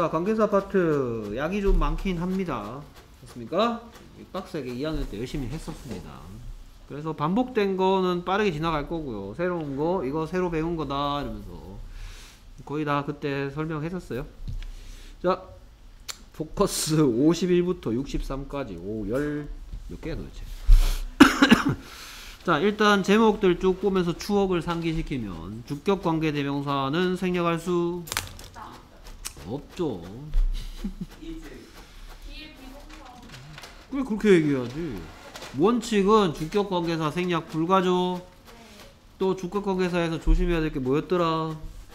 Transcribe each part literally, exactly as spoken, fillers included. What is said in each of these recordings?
자, 관계사 파트 양이 좀 많긴 합니다. 됐습니까? 빡세게 이 학년 때 열심히 했었습니다. 그래서 반복된 거는 빠르게 지나갈 거고요. 새로운 거 이거 새로 배운 거다 이러면서 거의 다 그때 설명했었어요. 자, 포커스 오십일부터 육십삼까지 오, 열 몇 개야 도대체. 자, 일단 제목들 쭉 보면서 추억을 상기시키면 주격관계 대명사는 생략할 수 없죠. 왜 그렇게 얘기해야지. 원칙은 주격관계사 생략 불가죠. 또 주격관계사에서 조심해야 될 게 뭐였더라.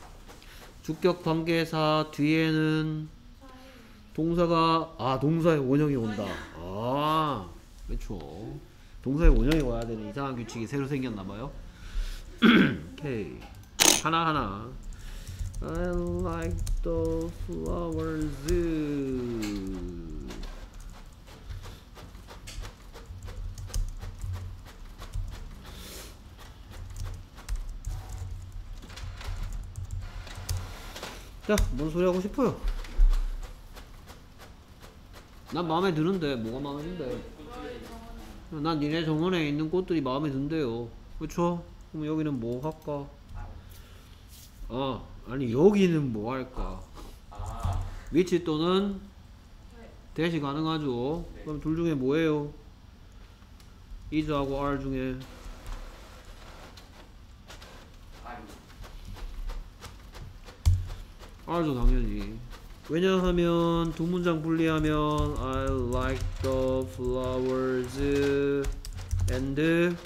주격관계사 뒤에는 동사가 아 동사의 원형이 온다. 아 그렇죠. 동사의 원형이 와야 되는 이상한 규칙이 새로 생겼나봐요. 오케이. 하나하나. I like the flowers. 자, 뭔 소리 하고 싶어요? 난 마음에 드는데 뭐가 마음에 든대? 난 니네 정원에 있는 꽃들이 마음에 든대요. 그쵸? 그럼 여기는 뭐 할까? 아, 아니 여기는 뭐 할까? 위치 또는 대시 가능하죠. 그럼 둘 중에 뭐예요? is하고 are 중에 are죠 당연히. 왜냐하면 두 문장 분리하면 I like the flowers and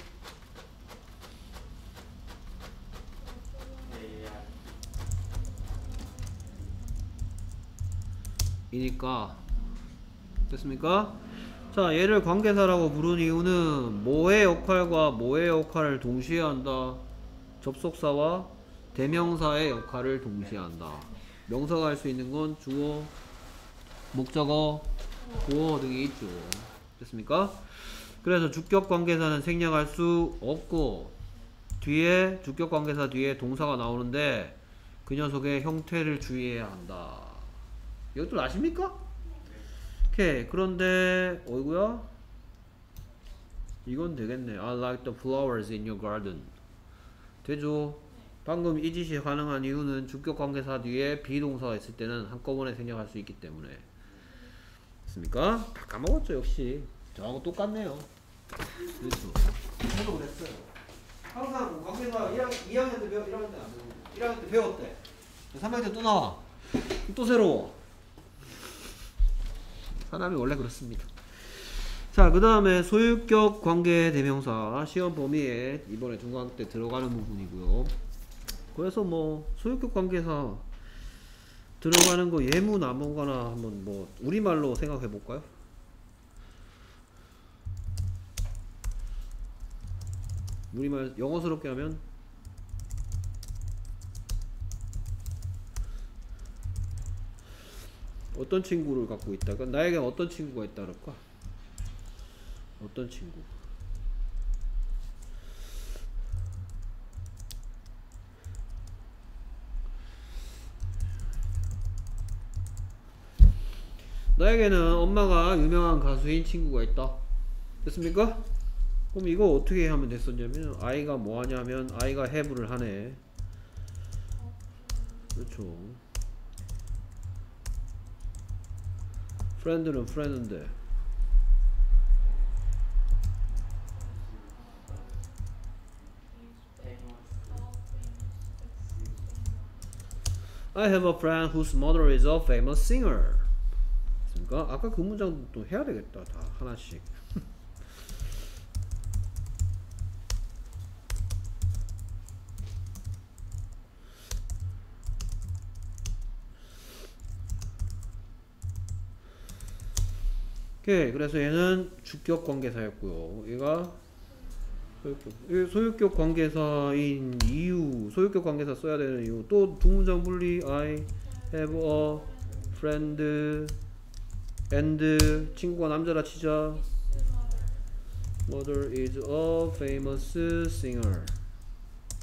이니까 됐습니까? 자, 얘를 관계사라고 부른 이유는 뭐의 역할과 뭐의 역할을 동시에 한다. 접속사와 대명사의 역할을 동시에 한다. 명사가 할 수 있는 건 주어, 목적어, 보어 등이 있죠. 됐습니까? 그래서 주격관계사는 생략할 수 없고 뒤에 주격관계사 뒤에 동사가 나오는데 그 녀석의 형태를 주의해야 한다. 이것도 아십니까? 오케이. 그런데 어이구야 이건 되겠네. I like the flowers in your garden. 되죠? 방금 이 짓이 가능한 이유는 주격관계사 뒤에 비동사가 있을 때는 한꺼번에 생략할 수 있기 때문에. 됐습니까? 다 까먹었죠 역시. 저하고 똑같네요. 그렇죠. 저도 그랬어요. 항상 관계사 이 학년 때 배웠, 일 학년 때 안 배우고 일 학년 때 배웠대. 삼 학년 때 또 나와. 또 새로워. 사람이 원래 그렇습니다. 자, 그 다음에 소유격 관계 대명사 시험 범위에 이번에 중간학교 때 들어가는 부분이고요. 그래서 뭐 소유격 관계사 들어가는 거 예문 아무거나 한번 뭐 우리말로 생각해 볼까요? 우리말 영어스럽게 하면 어떤 친구를 갖고 있다. 그러니까 나에게 어떤 친구가 있다 그럴까? 어떤 친구? 나에게는 엄마가 유명한 가수인 친구가 있다. 됐습니까? 그럼 이거 어떻게 하면 됐었냐면 아이가 뭐 하냐면 아이가 have를 하네. 그렇죠. friend는 friend인데 I have a friend whose mother is a famous singer. 그러니까 아까 그 문장도 또 해야 되겠다. 다 하나씩. 오케이. 그래서 얘는 주격 관계사였고요. 얘가 소유격, 소유격 관계사인 이유, 소유격 관계사 써야 되는 이유. 또 두 문장 분리. I have a friend and 친구가 남자라 치자. Mother is a famous singer.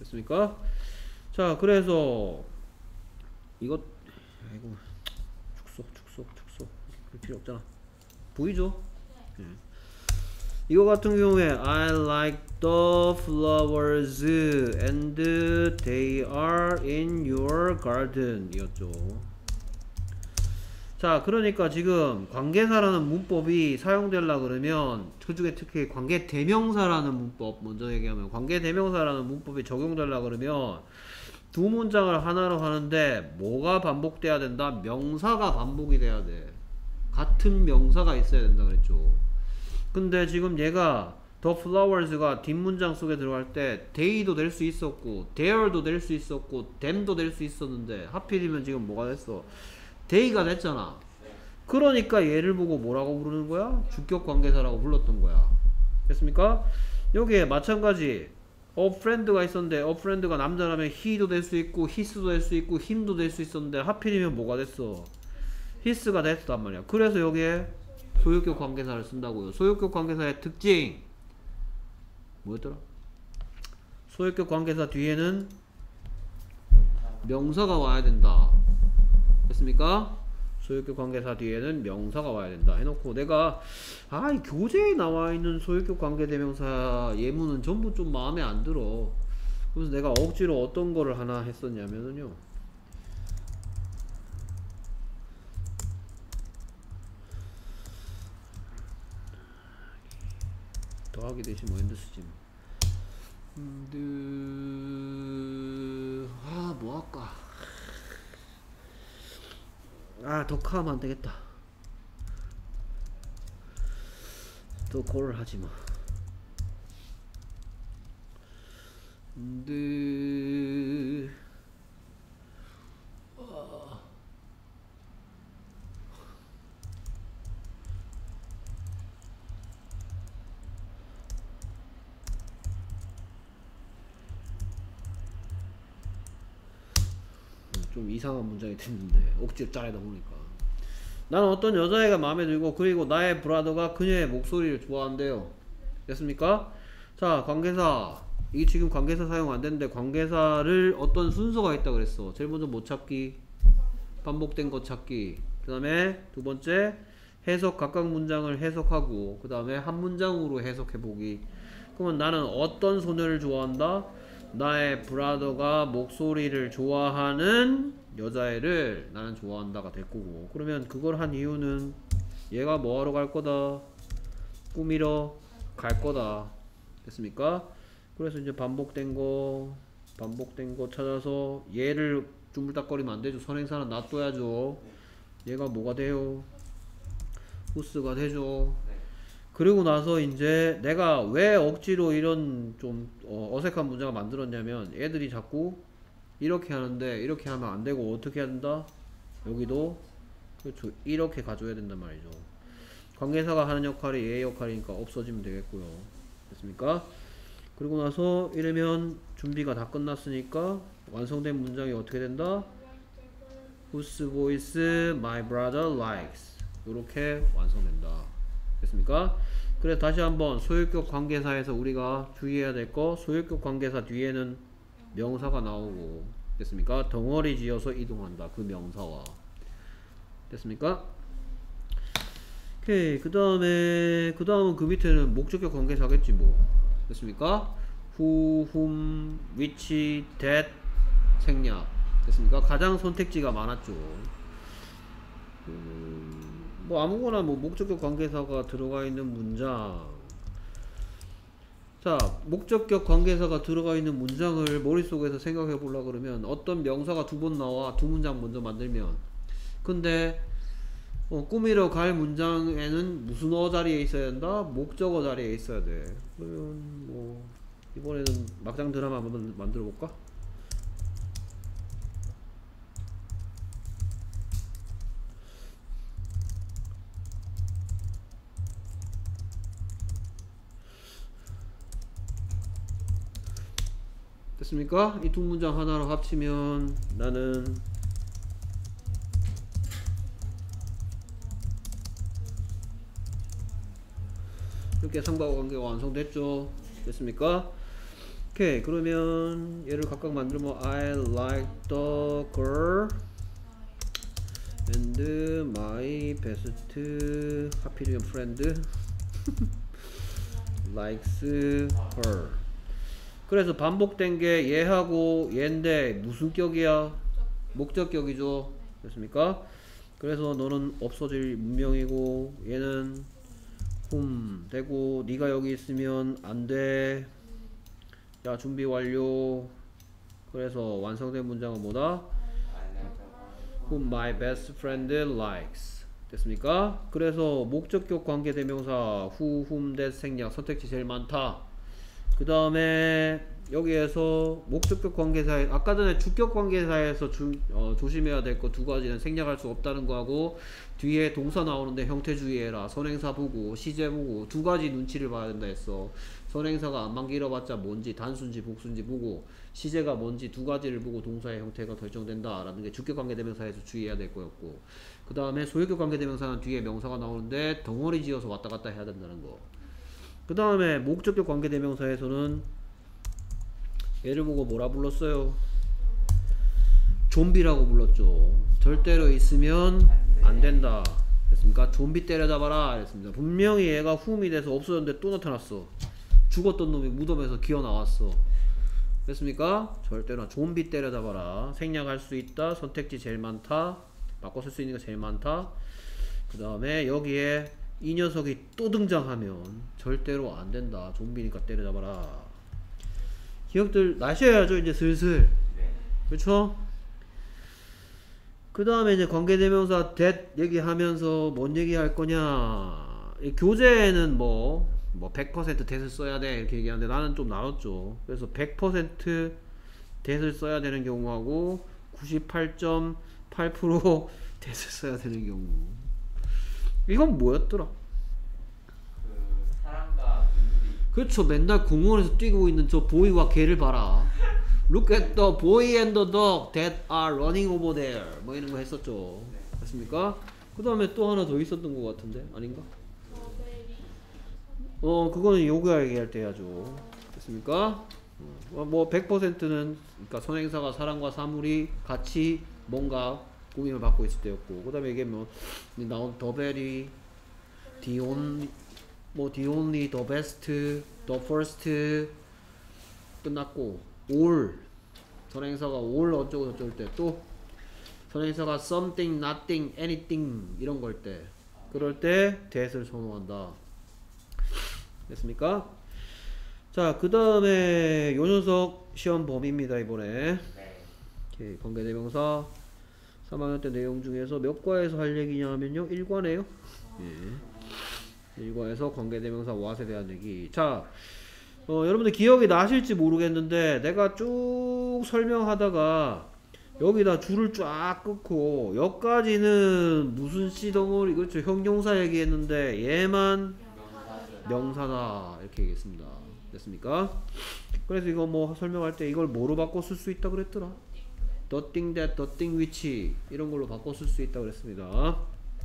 됐습니까? 자, 그래서 이것 아이고 축소 축소 축소 그럴 필요 없잖아. 보이죠? 예. 이거 같은 경우에 I like the flowers and they are in your garden 이었죠. 자, 그러니까 지금 관계사라는 문법이 사용되려 그러면 그중에 특히 관계대명사라는 문법 먼저 얘기하면 관계대명사라는 문법이 적용되려 그러면 두 문장을 하나로 하는데 뭐가 반복돼야 된다? 명사가 반복이 돼야 돼. 같은 명사가 있어야 된다 그랬죠. 근데 지금 얘가 the flowers가 뒷문장 속에 들어갈 때 they도 될 수 있었고 there도 될 수 있었고 them도 될 수 있었는데 하필이면 지금 뭐가 됐어? they가 됐잖아. 그러니까 얘를 보고 뭐라고 부르는 거야? 주격 관계사라고 불렀던 거야. 됐습니까? 여기에 마찬가지 a friend가 있었는데 a friend가 남자라면 he도 될 수 있고 his도 될 수 있고 him도 될 수 있었는데 하필이면 뭐가 됐어? his가 됐단 말이야. 그래서 여기에 소유격 관계사를 쓴다고요. 소유격 관계사의 특징 뭐였더라? 소유격 관계사 뒤에는 명사가 와야 된다. 됐습니까? 소유격 관계사 뒤에는 명사가 와야 된다 해놓고 내가 아, 이 교재에 나와 있는 소유격 관계대명사 예문은 전부 좀 마음에 안 들어. 그래서 내가 억지로 어떤 거를 하나 했었냐면은요. 더하기 대신 뭐 엔드 쓰지 뭐. 음, 아, 뭐 할까? 아, 덕하면 안 되겠다. 더 콜을 하지 뭐. 근데 어. 좀 이상한 문장이 됐는데 억지로 짜내다 보니까 나는 어떤 여자애가 마음에 들고 그리고 나의 브라더가 그녀의 목소리를 좋아한대요. 됐습니까? 자, 관계사 이게 지금 관계사 사용 안 되는데 관계사를 어떤 순서가 있다 그랬어. 제일 먼저 뭐 찾기, 반복된 것 찾기, 그 다음에 두 번째 해석, 각각 문장을 해석하고 그 다음에 한 문장으로 해석해보기. 그러면 나는 어떤 소녀를 좋아한다? 나의 브라더가 목소리를 좋아하는 여자애를 나는 좋아한다가 될 거고. 그러면 그걸 한 이유는 얘가 뭐하러 갈 거다? 꾸미러 갈 거다. 됐습니까? 그래서 이제 반복된 거 반복된 거 찾아서 얘를 쭈물딱거리면 안 되죠. 선행사는 놔둬야죠. 얘가 뭐가 돼요? 후스가 되죠. 그리고 나서 이제 내가 왜 억지로 이런 좀 어, 어색한 문장을 만들었냐면 애들이 자꾸 이렇게 하는데 이렇게 하면 안 되고 어떻게 해야 된다? 여기도 그렇죠. 이렇게 가져야 된단 말이죠. 관계사가 하는 역할이 얘의 역할이니까 없어지면 되겠고요. 됐습니까? 그리고 나서 이러면 준비가 다 끝났으니까 완성된 문장이 어떻게 된다? Whose voice my brother likes. 이렇게 완성된다. 됐습니까? 그래서 다시 한번 소유격 관계사에서 우리가 주의해야 될 거 소유격 관계사 뒤에는 명사가 나오고 됐습니까? 덩어리 지어서 이동한다. 그 명사와 됐습니까? 오케이. 그 다음에 그 다음은 그 밑에는 목적격 관계사겠지 뭐. 됐습니까? who, whom, which, that 생략. 됐습니까? 가장 선택지가 많았죠. 음, 뭐 아무거나 뭐 목적격 관계사가 들어가 있는 문장. 자, 목적격 관계사가 들어가 있는 문장을 머릿속에서 생각해 보려고 그러면 어떤 명사가 두 번 나와 두 문장 먼저 만들면 근데 어, 꾸미러 갈 문장에는 무슨 어 자리에 있어야 된다? 목적어 자리에 있어야 돼. 그러면 뭐 이번에는 막장 드라마 한번 만들어 볼까? 됐습니까? 이 두 문장 하나로 합치면 나는 이렇게 상관과 관계가 완성됐죠. 됐습니까? 오케이. 그러면 얘를 각각 만들면 I like the girl and my best 하필이면 friend likes her. 그래서 반복된 게 얘하고 얘인데 무슨 격이야? 목적격이죠. 됐습니까? 그래서 너는 없어질 문명이고 얘는 whom 되고 네가 여기 있으면 안 돼. 자, 준비 완료. 그래서 완성된 문장은 뭐다? whom my best friend likes. 됐습니까? 그래서 목적격 관계대명사 who, whom, that 생략 선택지 제일 많다. 그 다음에 여기에서 목적격 관계사에 아까 전에 주격 관계사에서 주, 어, 조심해야 될 거 두 가지는 생략할 수 없다는 거하고 뒤에 동사 나오는데 형태 주의해라. 선행사 보고 시제 보고 두 가지 눈치를 봐야 된다 했어. 선행사가 안만 길어봤자 뭔지 단순지 복순지 보고 시제가 뭔지 두 가지를 보고 동사의 형태가 결정된다 라는 게 주격 관계대명사에서 주의해야 될 거였고, 그 다음에 소유격 관계대명사는 뒤에 명사가 나오는데 덩어리 지어서 왔다 갔다 해야 된다는 거. 그 다음에 목적격 관계대명사에서는 얘를 보고 뭐라 불렀어요? 좀비라고 불렀죠. 절대로 있으면 안 된다. 됐습니까? 좀비 때려잡아라. 했습니다. 분명히 얘가 후음이 돼서 없어졌는데 또 나타났어. 죽었던 놈이 무덤에서 기어 나왔어. 됐습니까? 절대로 좀비 때려잡아라. 생략할 수 있다. 선택지 제일 많다. 바꿔 쓸 수 있는 거 제일 많다. 그 다음에 여기에 이 녀석이 또 등장하면 절대로 안 된다. 좀비니까 때려잡아라. 기억들 나셔야죠, 이제 슬슬. 그렇죠? 그 다음에 이제 관계대명사 that 얘기하면서 뭔 얘기할 거냐. 이 교재에는 뭐, 뭐 백 퍼센트 that을 써야 돼 이렇게 얘기하는데 나는 좀 나눴죠. 그래서 백 퍼센트 that을 써야 되는 경우하고 구십팔 점 팔 퍼센트 that을 써야 되는 경우. 이건 뭐였더라? 그 사람과 동물이. 그렇죠. 맨날 공원에서 뛰고 있는 저 보이와 개를 봐라. Look at the boy and the dog that are running over there. 뭐 이런 거 했었죠. 네. 맞습니까? 그 다음에 또 하나 더 있었던 것 같은데 아닌가? 어 그거는 요가 얘기할 때 해야죠. 됐습니까? 어, 뭐 백 퍼센트는 그러니까 선행사가 사람과 사물이 같이 뭔가 꾸밈을 받고 있을 때였고, 그 다음에 이게 뭐 나온 the very, the only, 뭐 the only, the best, the first 끝났고, all 선행사가 all 어쩌고 저쩌고 때, 또 선행사가 something, nothing, anything 이런 걸 때, 그럴 때 that을 선호한다. 됐습니까? 자, 그 다음에 요 녀석 시험 범위입니다. 이번에 네. 오케이, 관계대명사 삼 학년 때 내용 중에서 몇 과에서 할 얘기냐 하면요 일 과네요. 예. 일 과에서 관계대명사 what에 대한 얘기. 자, 어, 여러분들 기억이 나실지 모르겠는데 내가 쭉 설명하다가 여기다 줄을 쫙 끊고 여기까지는 무슨 씨덩어리, 그렇죠, 형용사 얘기했는데 얘만 명사다 이렇게 얘기했습니다. 됐습니까? 그래서 이거 뭐 설명할 때 이걸 뭐로 바꿔 쓸 수 있다 그랬더라? the thing that, the thing which 이런 걸로 바꿔 쓸 수 있다 그랬습니다.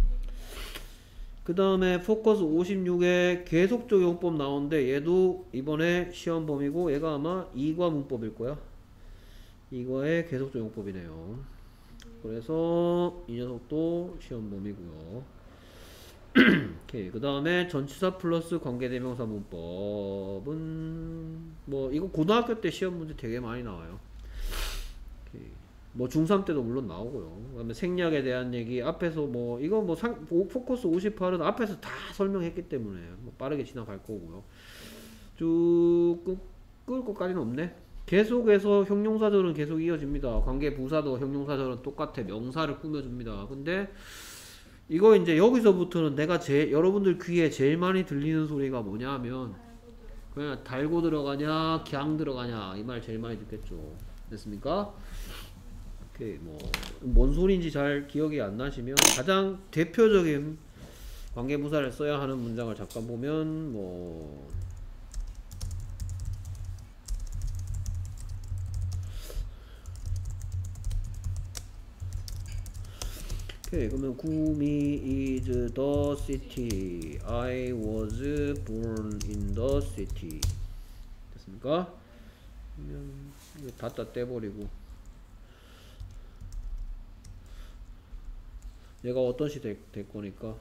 그 다음에 포커스 오십육에 계속적 용법 나오는데 얘도 이번에 시험 범위고 얘가 아마 이 과 문법일 거야. 이 과의 계속적 용법이네요. 그래서 이 녀석도 시험 범위고요. 오케이. 그 다음에 전치사 플러스 관계대명사 문법은 뭐 이거 고등학교 때 시험 문제 되게 많이 나와요. 오케이. 뭐 중삼 때도 물론 나오고요. 그 다음에 생략에 대한 얘기 앞에서 뭐 이거 뭐 상, 포커스 오십팔은 앞에서 다 설명했기 때문에 뭐 빠르게 지나갈 거고요. 쭉 끌, 끌 것까지는 없네. 계속해서 형용사절은 계속 이어집니다. 관계 부사도 형용사절은 똑같아. 명사를 꾸며줍니다. 근데 이거 이제 여기서부터는 내가 제 여러분들 귀에 제일 많이 들리는 소리가 뭐냐 하면 그냥 달고 들어가냐 갱 들어가냐 이 말 제일 많이 듣겠죠. 됐습니까? 오케이. 뭐 뭔 소리인지 잘 기억이 안 나시면 가장 대표적인 관계부사를 써야 하는 문장을 잠깐 보면 뭐 오케이. 그러면 구미 is the city. I was born in the city. 됐습니까? 그러면 이거 닫다 떼버리고 얘가 어떤 시 될 거니까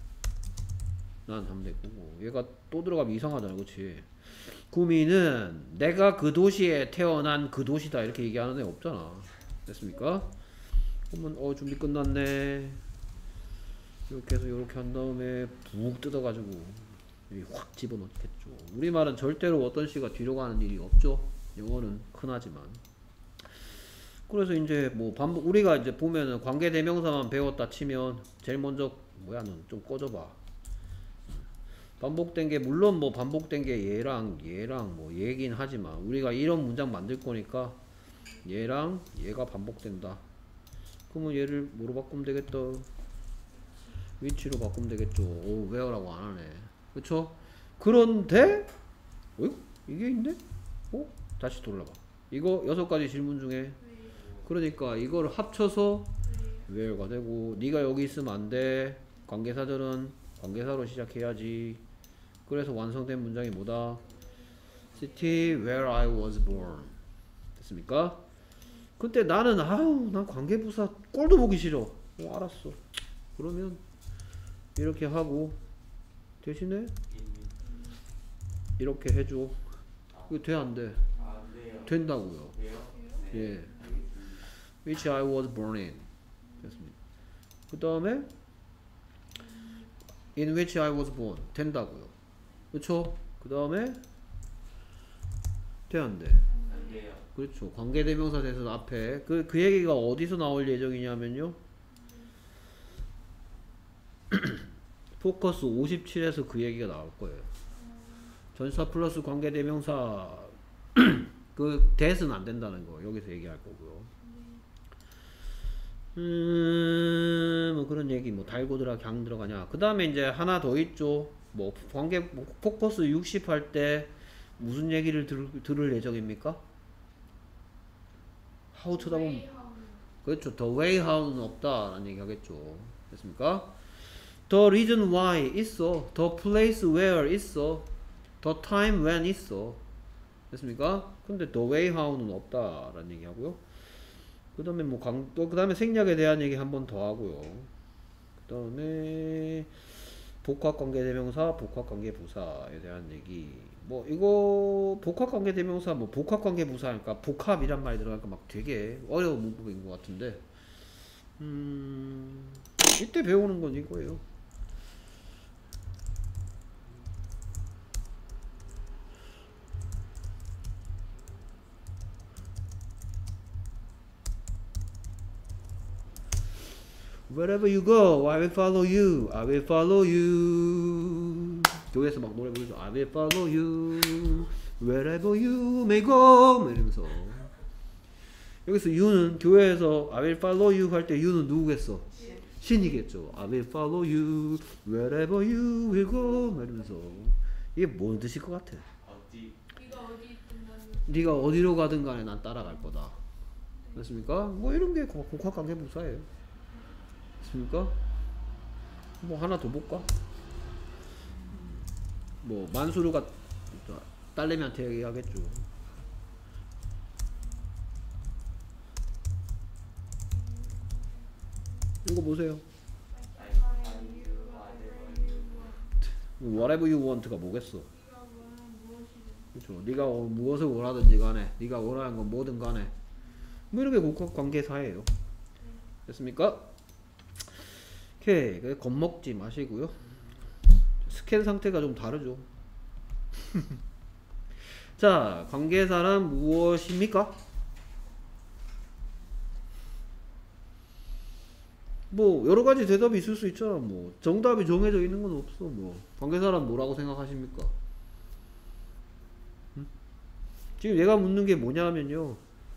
난 하면 될 거고, 얘가 또 들어가면 이상하잖아, 그치? 구미는 내가 그 도시에 태어난 그 도시다 이렇게 얘기하는 애 없잖아. 됐습니까? 그러면 어 준비 끝났네 이렇게 해서 이렇게 한 다음에 푹 뜯어가지고 여기 확 집어넣겠죠. 우리말은 절대로 어떤 시가 뒤로 가는 일이 없죠. 영어는 흔하지만. 그래서 이제 뭐 반복, 우리가 이제 보면은 관계대명사만 배웠다 치면 제일 먼저 뭐야 넌 좀 꺼져봐. 반복된 게 물론 뭐 반복된 게 얘랑 얘랑 뭐 얘긴 하지만 우리가 이런 문장 만들 거니까 얘랑 얘가 반복된다. 그러면 얘를 뭐로 바꾸면 되겠다? 위치로 바꾸면 되겠죠. 오, where라고 안 하네. 그쵸? 그런데 어? 이게 있네? 어? 다시 돌아봐. 이거 여섯 가지 질문 중에 그러니까 이걸 합쳐서 where가 되고, 네가 여기 있으면 안 돼. 관계사절은 관계사로 시작해야지. 그래서 완성된 문장이 뭐다? City where I was born. 됐습니까? 근데 나는 아우 난 관계부사 꼴도 보기 싫어. 어, 알았어. 그러면 이렇게 하고 대신에 이렇게 해줘. 이거 돼 안 돼? 아, 네요. 된다고요. 네요? 네. 예. 알겠습니다. Which I was born in. 됐습니다. 그 다음에 in which I was born. 된다고요. 그쵸? 그 다음에 돼 안 돼? 안 돼요. 그렇죠. 관계대명사 대서 앞에 그, 그 얘기가 어디서 나올 예정이냐면요. 포커스 오십칠에서 그 얘기가 나올 거예요. 전사 플러스 관계대명사 그 that은 안 된다는 거 여기서 얘기할 거고요. 음, 뭐 그런 얘기 뭐 달고 들어가 강 들어가냐. 그 다음에 이제 하나 더 있죠. 뭐 관계 뭐 포커스 육십 할 때 무슨 얘기를 들, 들을 예정입니까? how 쳐다보면 그렇죠. the way how는 없다 라는 얘기 하겠죠. 됐습니까? the reason why 있어. the place where 있어. the time when 있어. 됐습니까? 근데 the way how는 없다 라는 얘기 하고요. 그 다음에 뭐 강, 또 그 다음에 생략에 대한 얘기 한 번 더 하고요. 그 다음에 복합관계대명사, 복합관계부사에 대한 얘기. 뭐 이거 복합관계대명사, 뭐 복합관계부사니까 복합이란 말이 들어가니까 막 되게 어려운 문법인 것 같은데, 음, 이때 배우는 건 이거예요. Wherever you go, I will follow you. I will follow you. 교회에서 막 노래 부르죠. I will follow you. Wherever you may go. 이러면서. 여기서 you는 교회에서 I will follow you 할 때 you는 누구겠어? 신이겠죠. I will follow you. Wherever you will go. 이러면서. 이게 뭔 뜻일 것 같아? 어디? 네가 어디 있든 나는 네가 어디로 가든 간에 난 따라갈 거다. 됐습니까? 뭐 이런 게 복합관계부사예요. 됐습니까? 뭐 하나 더 볼까? 뭐 만수르가 딸내미한테 얘기하겠죠. 이거 보세요. Whatever you want가 뭐겠어? 네가 원하는 무엇이든 그렇죠. 네가 어, 무엇을 원하든지 간에, 네가 원하는 건 뭐든 간에, 뭐 이렇게 복합관계사예요. 됐습니까? 오케이. 겁먹지 마시고요. 스캔 상태가 좀 다르죠. 자, 관계사란 무엇입니까? 뭐 여러가지 대답이 있을 수 있잖아. 뭐 정답이 정해져 있는 건 없어. 뭐 관계사란 뭐라고 생각하십니까? 응? 지금 얘가 묻는 게 뭐냐면요,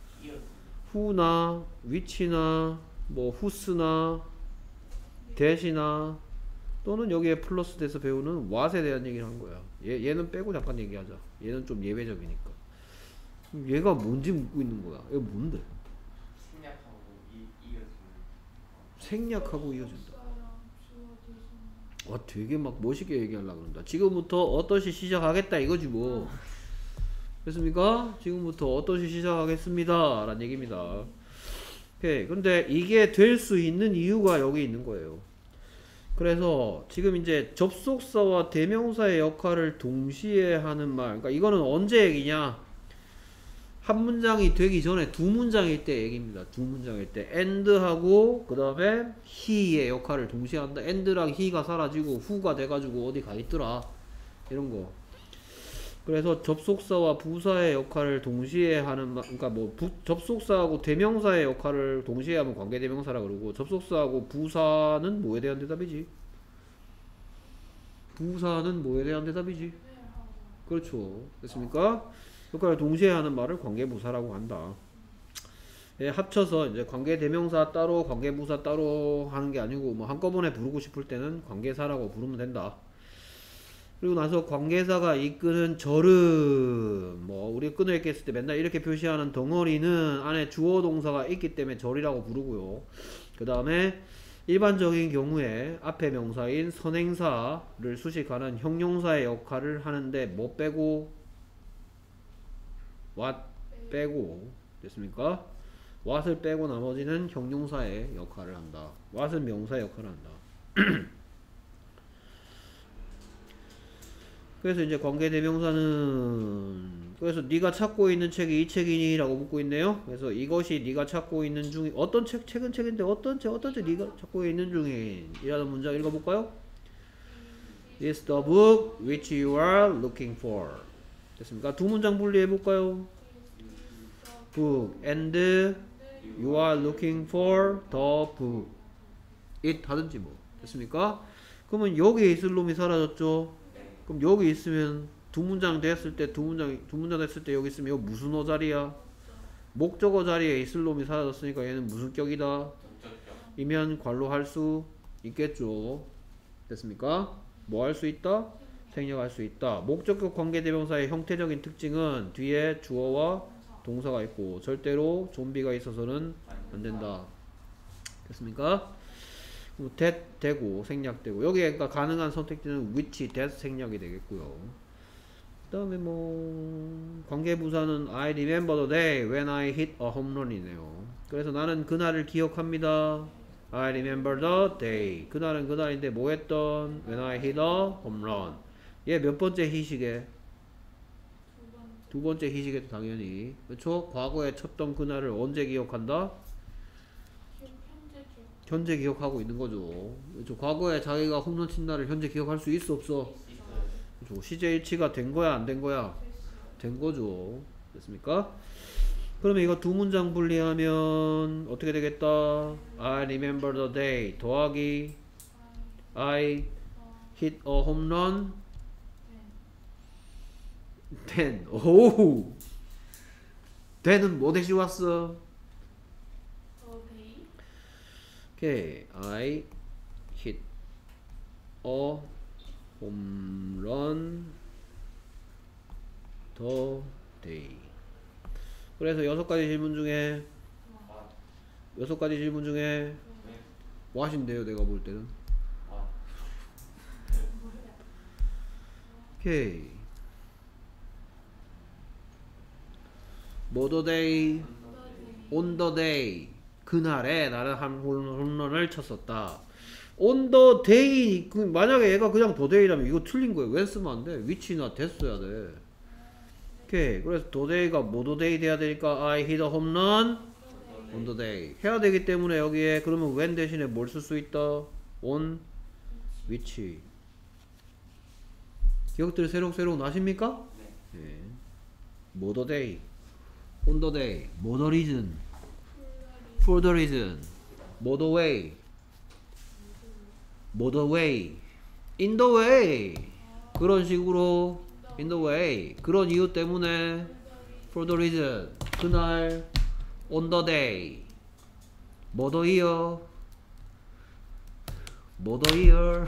who나 which나 뭐 whos나 that이나 또는 여기에 플러스 돼서 배우는 what에 대한 얘기를 한 거야. 얘, 얘는 빼고 잠깐 얘기하자. 얘는 좀 예외적이니까. 얘가 뭔지 묻고 있는 거야. 얘 뭔데? 생략하고 이 이어지는. 생략하고 이어진다. 사람 주어 대신 와, 되게 막 멋있게 얘기하려고 그런다. 지금부터 어떠시 시작하겠다 이거지 뭐. 됐습니까? 지금부터 어떠시 시작하겠습니다 라는 얘기입니다. 오케이. 근데 이게 될 수 있는 이유가 여기 있는 거예요. 그래서 지금 이제 접속사와 대명사의 역할을 동시에 하는 말. 그러니까 이거는 언제 얘기냐? 한 문장이 되기 전에 두 문장일 때 얘기입니다. 두 문장일 때 and하고 그 다음에 he의 역할을 동시에 한다. and랑 he가 사라지고 who가 돼가지고 어디 가 있더라. 이런 거. 그래서 접속사와 부사의 역할을 동시에 하는 말, 그러니까 뭐 부, 접속사하고 대명사의 역할을 동시에 하면 관계대명사라 그러고, 접속사하고 부사는 뭐에 대한 대답이지? 부사는 뭐에 대한 대답이지? 그렇죠. 됐습니까? 역할을 동시에 하는 말을 관계부사라고 한다. 예, 합쳐서 이제 관계대명사 따로 관계부사 따로 하는 게 아니고 뭐 한꺼번에 부르고 싶을 때는 관계사라고 부르면 된다. 그리고 나서 관계사가 이끄는 절은, 뭐 우리 끈을 읽겠을 때 맨날 이렇게 표시하는 덩어리는 안에 주어 동사가 있기 때문에 절이라고 부르고요. 그 다음에 일반적인 경우에 앞에 명사인 선행사를 수식하는 형용사의 역할을 하는데 뭐 빼고? what 빼고. 됐습니까? what을 빼고 나머지는 형용사의 역할을 한다. what은 명사의 역할을 한다. 그래서 이제 관계대명사는, 그래서 네가 찾고 있는 책이 이 책이니? 라고 묻고 있네요. 그래서 이것이 네가 찾고 있는 중인, 어떤 책? 책은 책인데 어떤 책? 어떤 책 네가 찾고 있는 중인 이라는 문장 읽어볼까요? Is the book which you are looking for. 됐습니까? 두 문장 분리해볼까요? Book and you are looking for the book. it 하든지 뭐. 됐습니까? 그러면 여기에 있을 놈이 사라졌죠? 그럼 여기 있으면 두 문장 됐을 때, 두 문장, 두 문장 됐을 때 여기 있으면 이거 무슨 어 자리야? 목적어 자리에 있을 놈이 사라졌으니까 얘는 무슨 격이다? 이면 관로할 수 있겠죠. 됐습니까? 뭐 할 수 있다? 생략할 수 있다. 목적격 관계대명사의 형태적인 특징은 뒤에 주어와 동사가 있고 절대로 좀비가 있어서는 안 된다. 됐습니까? that 되고 생략되고, 여기에 그러니까 가능한 선택지는 which, that 생략이 되겠고요. 그 다음에 뭐 관계부사는 I remember the day when I hit a home run이네요. 그래서 나는 그날을 기억합니다. I remember the day. 그날은 그날인데 뭐 했던? When I hit a home run. 얘 몇 번째 hit이게? 두 번째 hit이겠죠 당연히. 그렇죠? 과거에 쳤던 그날을 언제 기억한다? 현재 기억하고 있는 거죠. 그렇죠? 과거에 자기가 홈런 친 날을 현재 기억할 수 있어 없어? 그렇죠? 시제 일치가 된 거야 안 된 거야? 된 거죠. 됐습니까? 그러면 이거 두 문장 분리하면 어떻게 되겠다? I remember the day 더하기 I hit a home run then. 오우, then은 뭐 대신 왔어? 오케이. I hit a home run the day. 그래서 여섯 가지 질문 중에 여섯 가지 질문 중에 what인데요 내가 볼 때는. 오케이. 뭐 the day, on the day. 그날에 나는 한 홈런을 쳤었다. on the day. 그 만약에 얘가 그냥 the day라면 이거 틀린 거예요. 왜 쓰면 안 돼? which나 됐어야 돼. 오케이. 그래서 the day가 뭐 the day 돼야 되니까 I hit a home run on the day 해야 되기 때문에 여기에 그러면 when 대신에 뭘 쓸 수 있다? on which. 기억들 새록새록 나십니까? 네. 뭐 the day, on the day, 뭐 the reason, for the reason, 뭐 the way, 뭐 the way, in the way. 그런 식으로 in the way. 그런 이유 때문에 for the reason. 그날 on the day. 뭐 the year, 뭐 the year.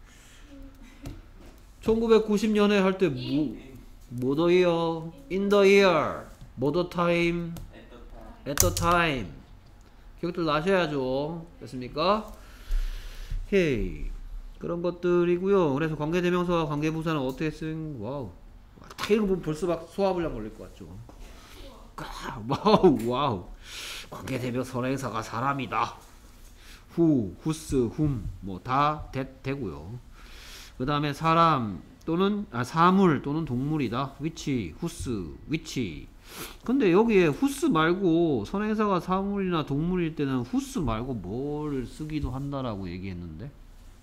천구백구십 년에 할 때 뭐, 뭐 the year, in the year, 뭐 the time, at the time. 기억들 나셔야죠. 됐습니까? 오케이. 그런 것들이고요. 그래서 관계대명사와 관계부사는 어떻게 쓴? 와우. 다 읽어보면 벌써 막 소화불량 걸릴 것 같죠. 와우 와우. 관계대명 선행사가 사람이다. 후, 후스, 훔 뭐 다 되고요. 그 다음에 사람 또는 아, 사물 또는 동물이다. 위치, 후스, 위치. 근데 여기에 후스 말고 선행사가 사물이나 동물일 때는 후스 말고 뭘 쓰기도 한다라고 얘기했는데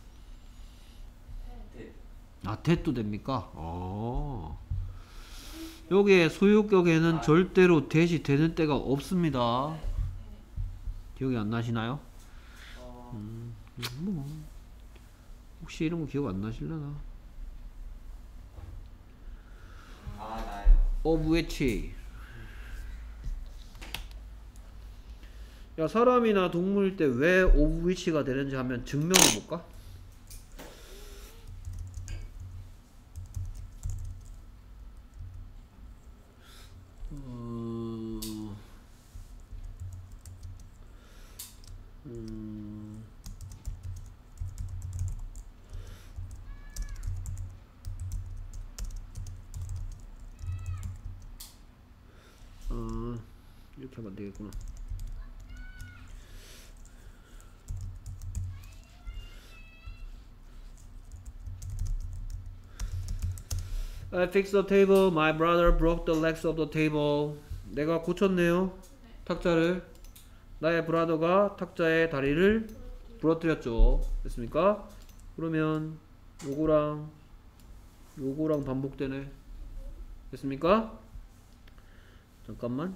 네. 아, that도 됩니까? 어. 여기에 소유격에는 아. 절대로 that이 되는 때가 없습니다. 기억이 안 나시나요? 어, 음, 뭐 혹시 이런 거 기억 안 나실려나? 아 나요. of which. 야, 사람이나 동물일 때 왜 of which가 되는지 한번 증명해 볼까? 어... 음... 어... 이렇게 하면 안 되겠구나. I fixed the table. My brother broke the legs of the table. 내가 고쳤네요. 탁자를. 나의 브라더가 탁자의 다리를 부러뜨렸죠. 됐습니까? 그러면 요거랑 요거랑 반복되네. 됐습니까? 잠깐만.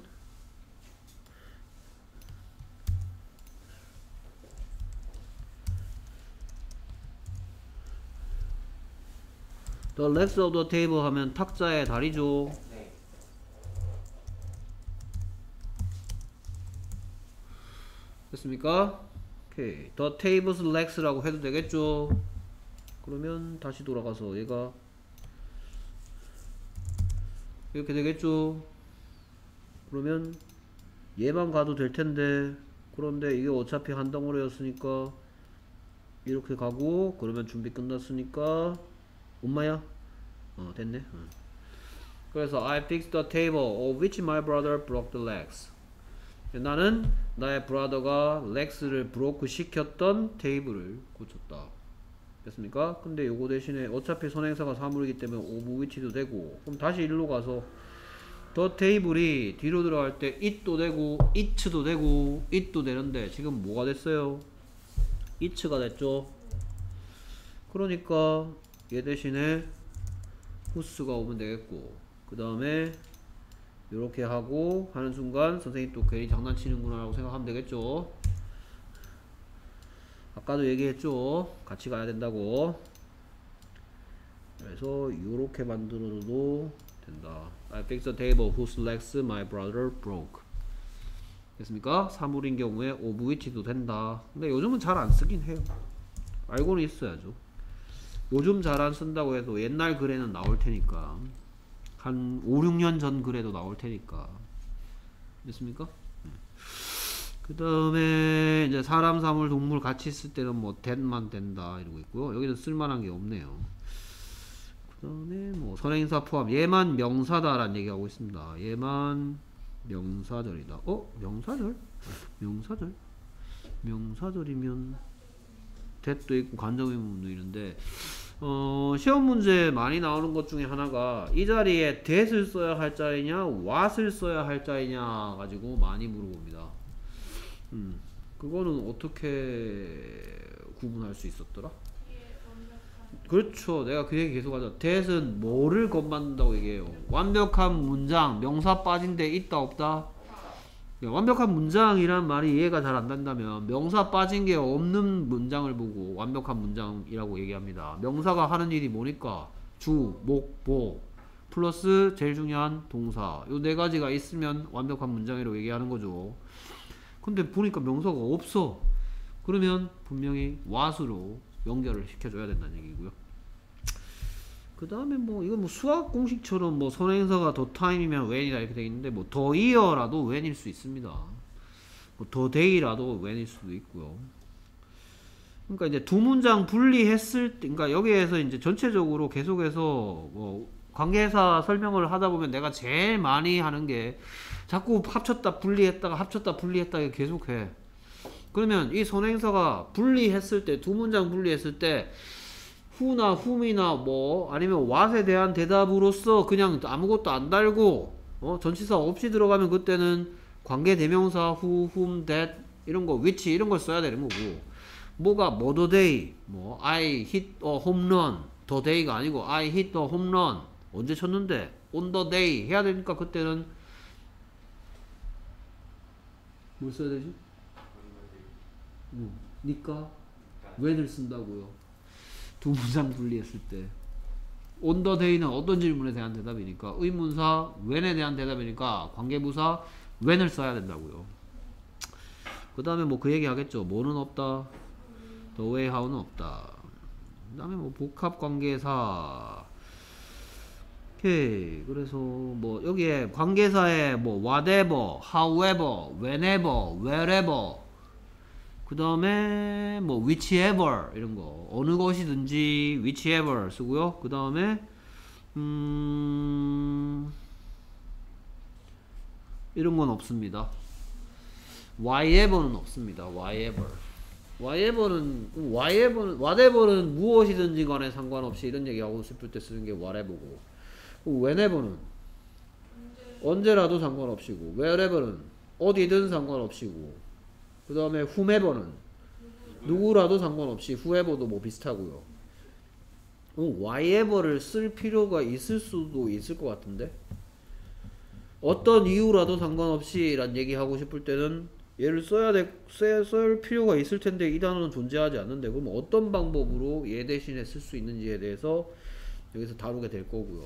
The legs of the table 하면 탁자의 다리죠. 네. 됐습니까? 오케이. The table's legs라고 해도 되겠죠. 그러면 다시 돌아가서 얘가 이렇게 되겠죠. 그러면 얘만 가도 될 텐데, 그런데 이게 어차피 한 덩어리였으니까 이렇게 가고, 그러면 준비 끝났으니까 엄마야? 어, 됐네. 어. 그래서 I fixed the table of which my brother broke the legs. 나는 나의 브라더가 렉스를 브로크 시켰던 테이블을 고쳤다. 됐습니까? 근데 요거 대신에 어차피 선행사가 사물이기 때문에 of which도 되고, 그럼 다시 일로 가서 더 테이블이 뒤로 들어갈 때 it도 되고 it도 되고 it도 되는데 지금 뭐가 됐어요? it가 됐죠? 그러니까 얘 대신에 who's가 오면 되겠고, 그 다음에 요렇게 하고 하는 순간 선생님 또 괜히 장난치는구나 라고 생각하면 되겠죠. 아까도 얘기했죠. 같이 가야 된다고. 그래서 요렇게 만들어도 된다. I fixed the table whose legs my brother broke. 됐습니까? 사물인 경우에 of which도 된다. 근데 요즘은 잘 안 쓰긴 해요. 알고는 있어야죠. 요즘 잘 안 쓴다고 해도 옛날 글에는 나올 테니까, 한 오, 육 년 전 글에도 나올 테니까. 됐습니까? 그 다음에 이제 사람, 사물, 동물 같이 있을 때는 뭐 that만 된다 이러고 있고요. 여기는 쓸만한 게 없네요. 그 다음에 뭐 선행사 포함, 얘만 명사다라는 얘기하고 있습니다. 얘만 명사절이다. 어? 명사절? 명사절? 명사절이면 that도 있고 간접의문도 있는데, 어, 시험 문제 많이 나오는 것 중에 하나가 이 자리에 that을 써야 할 자리냐 what을 써야 할 자리냐 가지고 많이 물어봅니다. 음, 그거는 어떻게 구분할 수 있었더라? 그렇죠. 내가 그 얘기 계속 하죠. that은 뭐를 건받는다고 얘기해요? 완벽한 문장, 명사 빠진 데 있다 없다? 완벽한 문장이란 말이 이해가 잘 안 된다면 명사 빠진 게 없는 문장을 보고 완벽한 문장이라고 얘기합니다. 명사가 하는 일이 뭐니까? 주, 목, 보 플러스 제일 중요한 동사, 요 네 가지가 있으면 완벽한 문장이라고 얘기하는 거죠. 근데 보니까 명사가 없어. 그러면 분명히 what으로 연결을 시켜줘야 된다는 얘기고요. 그 다음에 뭐 이건 뭐 수학 공식처럼 뭐 선행사가 더 타임이면 when이다 이렇게 되어 있는데, 뭐 더 year라도 when일 수 있습니다. 뭐 더 day라도 when일 수도 있고요. 그러니까 이제 두 문장 분리했을 때, 그러니까 여기에서 이제 전체적으로 계속해서 뭐 관계사 설명을 하다 보면 내가 제일 많이 하는 게 자꾸 합쳤다 분리했다가 합쳤다 분리했다가 계속해. 그러면 이 선행사가 분리했을 때, 두 문장 분리했을 때 who나 whom이나 뭐 아니면 what에 대한 대답으로서 그냥 아무것도 안 달고 어? 전치사 없이 들어가면 그때는 관계 대명사 who, whom, that 이런 거 which 이런 걸 써야 되는 거고, 뭐가 뭐 the day, 뭐 I hit a home run, the day가 아니고 I hit a home run 언제 쳤는데 on the day 해야 되니까 그때는 뭘 써야 되지? 뭐, 니까 when을 쓴다고요. 두 문장 분리했을 때 on the day는 어떤 질문에 대한 대답이니까, 의문사 when에 대한 대답이니까 관계부사 when을 써야 된다고요. 그 다음에 뭐 그 얘기 하겠죠. 뭐는 없다, the way, how는 없다. 그 다음에 뭐 복합관계사. 오케이. 그래서 뭐 여기에 관계사에 뭐 whatever, however, whenever, wherever, 그 다음에 뭐 whichever 이런 거 어느 것이든지 whichever 쓰고요. 그 다음에 음 이런 건 없습니다. whyever는 없습니다. whyever. whyever는 whyever는 whatever는 무엇이든지 간에 상관없이 이런 얘기하고 싶을 때 쓰는 게 whatever고, whenever는 언제라도 상관없이고, wherever는 어디든 상관없이고, 그 다음에 whomever는 누구라도 상관없이, whoever도 뭐 비슷하고요. whyever를 쓸 필요가 있을 수도 있을 것 같은데, 어떤 이유라도 상관없이 란 얘기하고 싶을 때는 얘를 써야 돼, 쓸 필요가 있을 텐데 이 단어는 존재하지 않는데, 그럼 어떤 방법으로 얘 대신에 쓸 수 있는지에 대해서 여기서 다루게 될 거고요.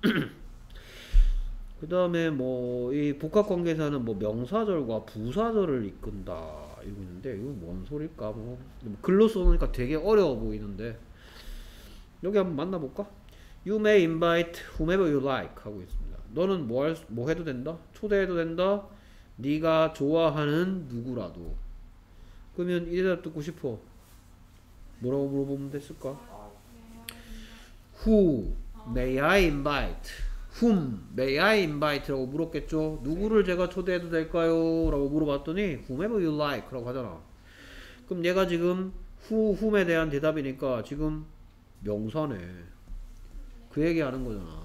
그 다음에 뭐 이 복합관계사는 뭐 명사절과 부사절을 이끈다 이러고 있는데, 이거 뭔 소릴까? 뭐 글로 써놓으니까 되게 어려워 보이는데 여기 한번 만나볼까? You may invite whomever you like 하고 있습니다. 너는 뭐, 할, 뭐 해도 된다? 초대해도 된다? 네가 좋아하는 누구라도. 그러면 이 대답 듣고 싶어. 뭐라고 물어보면 됐을까? Who may I invite? Whom may I invite? 라고 물었겠죠. 누구를 제가 초대해도 될까요? 라고 물어봤더니 whomever you like 라고 하잖아. 그럼 얘가 지금 who, whom에 대한 대답이니까 지금 명사네. 그 얘기 하는 거잖아.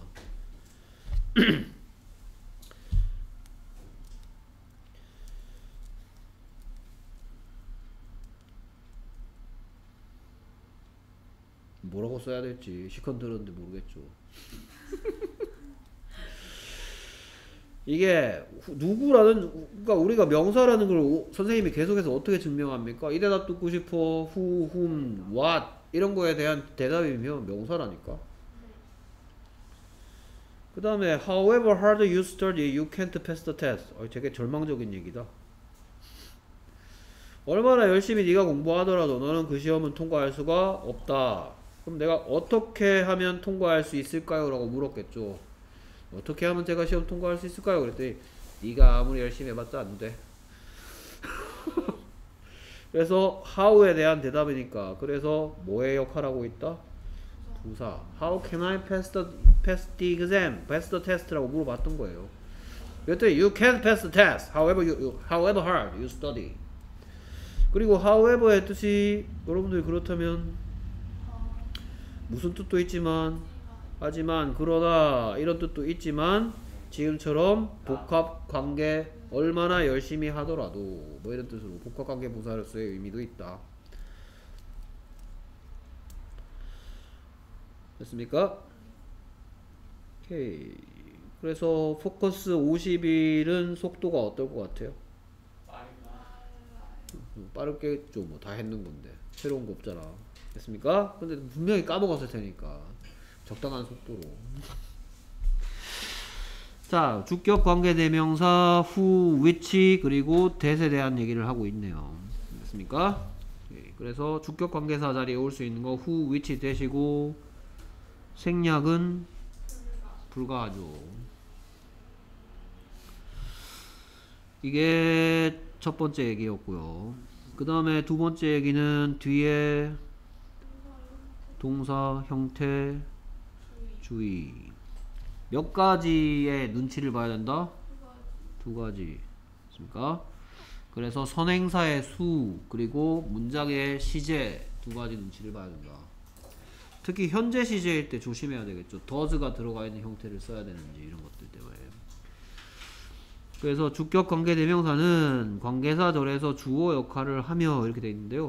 뭐라고 써야 될지 시컨 들었는데 모르겠죠. 이게 누구라는, 그러니까 우리가 명사라는 걸 선생님이 계속해서 어떻게 증명합니까? 이 대답 듣고 싶어, who, whom, what 이런 거에 대한 대답이면 명사라니까. 그 다음에 however hard you study, you can't pass the test. 어, 되게 절망적인 얘기다. 얼마나 열심히 네가 공부하더라도 너는 그 시험은 통과할 수가 없다. 그럼 내가 어떻게 하면 통과할 수 있을까요? 라고 물었겠죠. 어떻게 하면 제가 시험 통과할 수 있을까요? 그랬더니 네가 아무리 열심히 해봤자 안 돼. 그래서 how에 대한 대답이니까, 그래서 뭐의 역할하고 있다? 부사. How can I pass the, pass the exam? pass the test라고 물어봤던 거예요. 그랬더니 you can't pass the test. However, you, you, however hard you study. 그리고 however의 뜻이 여러분들이 그렇다면 무슨 뜻도 있지만, 하지만, 그러나 이런 뜻도 있지만, 지금처럼 복합관계 얼마나 열심히 하더라도 뭐 이런 뜻으로 복합관계 부사로서의 의미도 있다. 됐습니까? 오케이. 그래서 포커스 오십일은 속도가 어떨 것 같아요? 빠르겠죠. 뭐 다 했는 건데 새로운 거 없잖아. 됐습니까? 근데 분명히 까먹었을 테니까 적당한 속도로. 자, 주격 관계 대명사 who, which 그리고 that에 대한 얘기를 하고 있네요. 됐습니까? 예, 그래서 주격 관계사 자리에 올 수 있는 거 who, which, that이고, 생략은 불가하죠. 이게 첫 번째 얘기였고요. 그 다음에 두 번째 얘기는 뒤에 동사 형태 주의. 몇 가지의 눈치를 봐야 된다? 두 가지. 두 가지. 맞습니까? 그래서 선행사의 수 그리고 문장의 시제 두 가지 눈치를 봐야 된다. 특히 현재 시제일 때 조심해야 되겠죠. does가 들어가 있는 형태를 써야 되는지 이런 것들 때문에. 그래서 주격 관계 대명사는 관계사절에서 주어 역할을 하며 이렇게 되어 있는데요.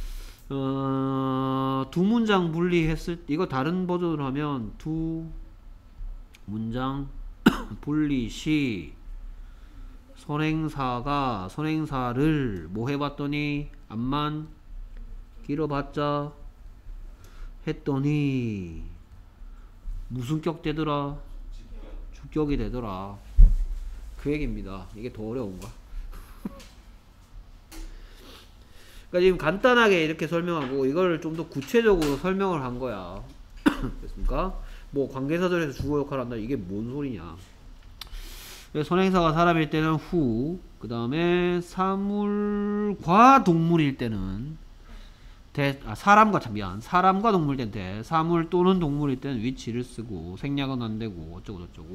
어, 두 문장 분리했을 때 이거 다른 버전으로 하면 두 문장 분리 시 선행사가 선행사를 뭐 해봤더니 앞만 길어봤자 했더니 무슨 격 되더라? 주격이 되더라. 그 얘기입니다. 이게 더 어려운가? 그러니까 지금 간단하게 이렇게 설명하고 이걸 좀 더 구체적으로 설명을 한 거야. 됐습니까? 뭐 관계사절에서 주어 역할을 한다. 이게 뭔 소리냐? 선행사가 사람일 때는 who, 그 다음에 사물과 동물일 때는 대, 아, 사람과 참 미안 사람과 동물일 때는 대, 사물 또는 동물일 때는 which를 쓰고 생략은 안 되고 어쩌고 저쩌고.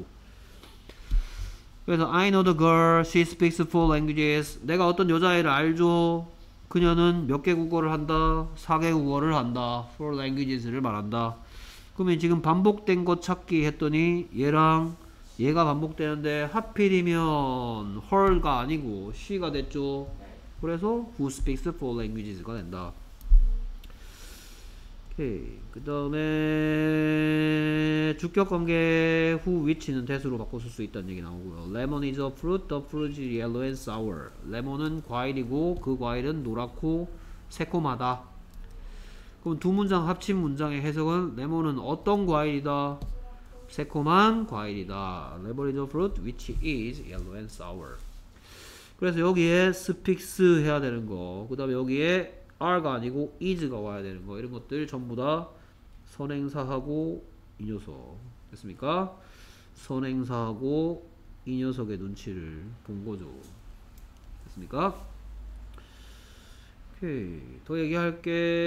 그래서 I know the girl, she speaks four languages. 내가 어떤 여자애를 알죠. 그녀는 몇 개 국어를 한다? 네 개 국어를 한다. four languages를 말한다. 그러면 지금 반복된 것 찾기 했더니 얘랑 얘가 반복되는데 하필이면 her가 아니고 she가 됐죠. 그래서 who speaks four languages가 된다. 오케이. 그 다음에 주격관계 who which는 대수로 바꿔 쓸 수 있다는 얘기 나오고요. Lemon is a fruit, the fruit is yellow and sour. 레몬은 과일이고 그 과일은 노랗고 새콤하다. 그럼 두 문장 합친 문장의 해석은 레몬은 어떤 과일이다? 새콤한 과일이다. Lemon is a fruit which is yellow and sour. 그래서 여기에 speaks 해야 되는 거, 그 다음에 여기에 are가 아니고 is가 와야 되는 거, 이런 것들 전부 다 선행사하고 이 녀석 됐습니까? 선행사하고 이 녀석의 눈치를 본 거죠. 됐습니까? 오케이. 더 얘기할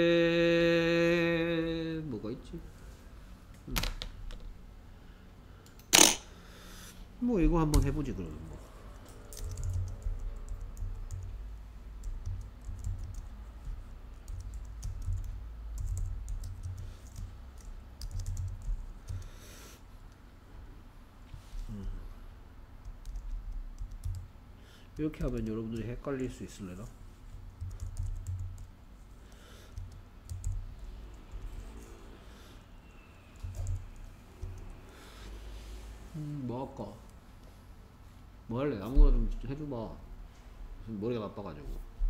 게 뭐가 있지? 음. 뭐 이거 한번 해보지 그러면 뭐. 음. 이렇게 하면 여러분들이 헷갈릴 수 있을래나? 음, 뭐 할까? 뭐 할래? 아무거나 좀 해줘봐. 지금 머리가 나빠가지고.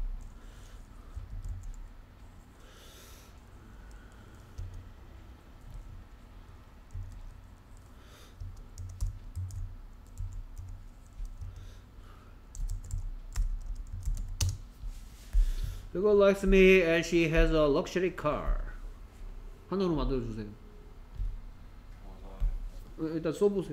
The girl likes me and she has a luxury car. 하나로 만들어주세요. 어, 일단 써보세요.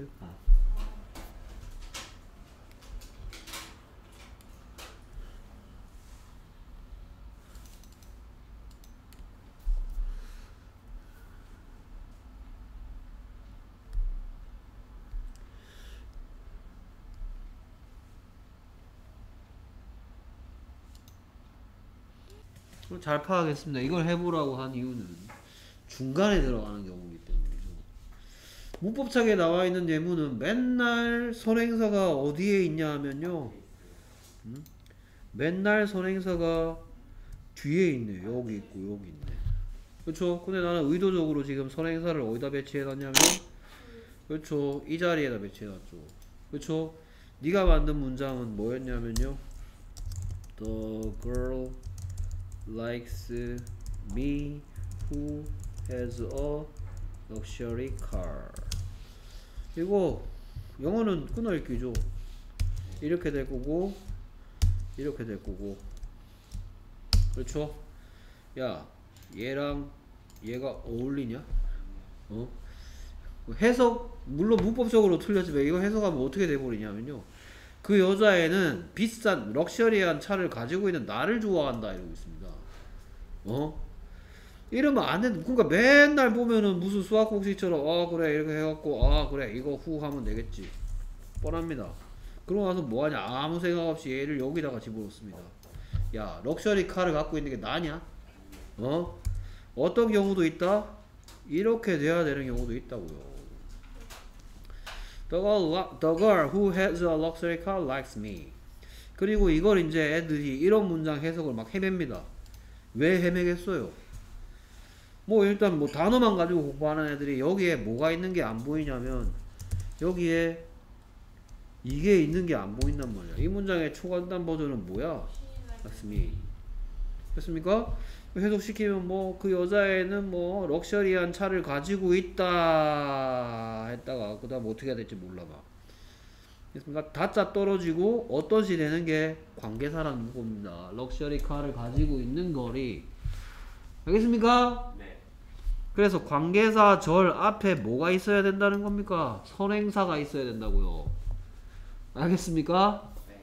잘 파악했습니다. 이걸 해보라고 한 이유는 중간에 들어가는 경우이기 때문이죠. 문법창에 나와 있는 예문은 맨날 선행사가 어디에 있냐 하면요, 음? 맨날 선행사가 뒤에 있네. 여기 있고 여기 있네. 그렇죠? 근데 나는 의도적으로 지금 선행사를 어디다 배치해놨냐면, 그렇죠, 이 자리에다 배치해놨죠. 그렇죠? 네가 만든 문장은 뭐였냐면요, The girl likes me who has a luxury car. 이거 영어는 끊어읽기죠. 이렇게 될 거고 이렇게 될 거고. 그렇죠? 야, 얘랑 얘가 어울리냐? 어? 해석 물론 문법적으로 틀렸지만 이거 해석하면 어떻게 돼버리냐면요, 그 여자애는 비싼 럭셔리한 차를 가지고 있는 나를 좋아한다 이러고 있습니다. 어? 이러면 안 돼. 그러니까 맨날 보면은 무슨 수학 공식처럼 아 그래 이렇게 해갖고 아 그래 이거 후 하면 되겠지. 뻔합니다. 그러고 나서 뭐하냐 아무 생각 없이 얘를 여기다가 집어넣습니다. 야 럭셔리 카를 갖고 있는 게 나냐? 어? 어떤 경우도 있다? 이렇게 돼야 되는 경우도 있다고요. The girl, the girl who has a luxury car likes me. 그리고 이걸 이제 애들이 이런 문장 해석을 막 헤맵니다. 왜 헤매겠어요? 뭐 일단 뭐 단어만 가지고 공부하는 애들이 여기에 뭐가 있는 게 안 보이냐면 여기에 이게 있는 게 안 보인단 말이야. 이 문장의 초간단 버전은 뭐야? That's me. 됐습니까? 해석시키면 뭐 그 여자애는 뭐 럭셔리한 차를 가지고 있다 했다가 그 다음 어떻게 해야 될지 몰라봐. 됐습니까? 다짜 떨어지고 어떤 시 되는 게 관계사라는 겁니다. 럭셔리 카를 가지고 있는 거리. 알겠습니까? 네. 그래서 관계사 절 앞에 뭐가 있어야 된다는 겁니까? 선행사가 있어야 된다고요. 알겠습니까? 네.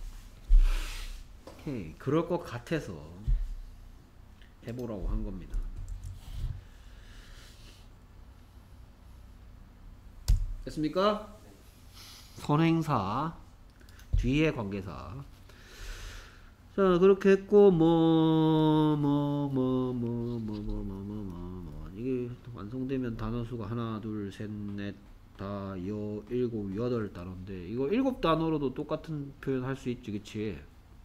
오케이. 그럴 것 같아서 해보라고 한 겁니다. 됐습니까? 선행사 뒤에 관계사. 자 그렇게 했고 뭐 뭐 뭐 뭐 뭐 뭐 뭐 뭐 뭐 이게 완성되면 단어수가 하나 둘 셋 넷 다 여 일곱 여덟 단어인데 이거 일곱 단어로도 똑같은 표현 할 수 있지 그치?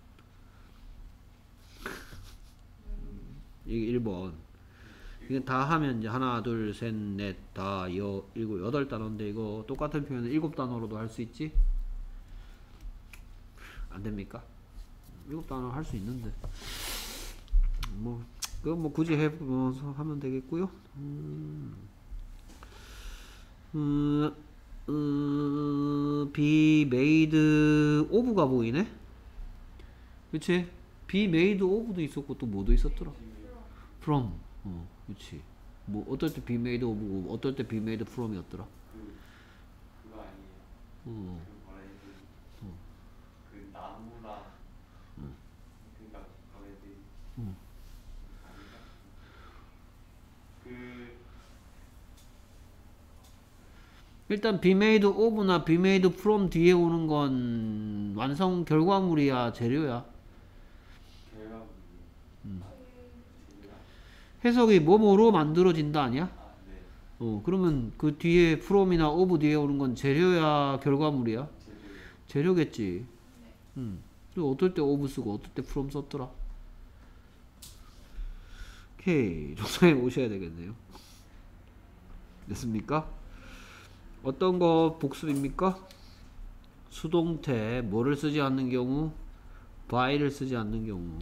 이게 일 번 이게 다 하면 이제 하나 둘 셋 넷 다 여 일곱 여덟 단어인데 이거 똑같은 표현을 일곱 단어로도 할 수 있지? 안 됩니까? 일곱 단어 할 수 있는데 뭐 그거 뭐 굳이 해서 하면 되겠고요. 음, 음, 음, be made of가 보이네. 그치? be made of도 있었고 또 뭐도 있었더라. from. 어, 그치. 뭐 어떨 때 be made of고 어떨 때 be made from이었더라. 그 그거 아니에요. 어. 그 뭐라 해야 되지? 그 나무라. 응. 그러니까 뭐라 해야 되지? 응. 아닌가? 그 일단 be made of나 be made from 뒤에 오는 건 완성 결과물이야 재료야. 결과물이. 음. 재료가. 해석이 뭐뭐로 만들어진다 아니야? 아 네. 어 그러면 그 뒤에 from이나 of 뒤에 오는 건 재료야 결과물이야? 재료. 재료겠지. 음. 또 어떨 때 of 쓰고 어떨 때 from 썼더라. 오케이 정상에 오셔야 되겠네요. 됐습니까? 어떤 거 복습입니까? 수동태 뭐를 쓰지 않는 경우? by를 쓰지 않는 경우.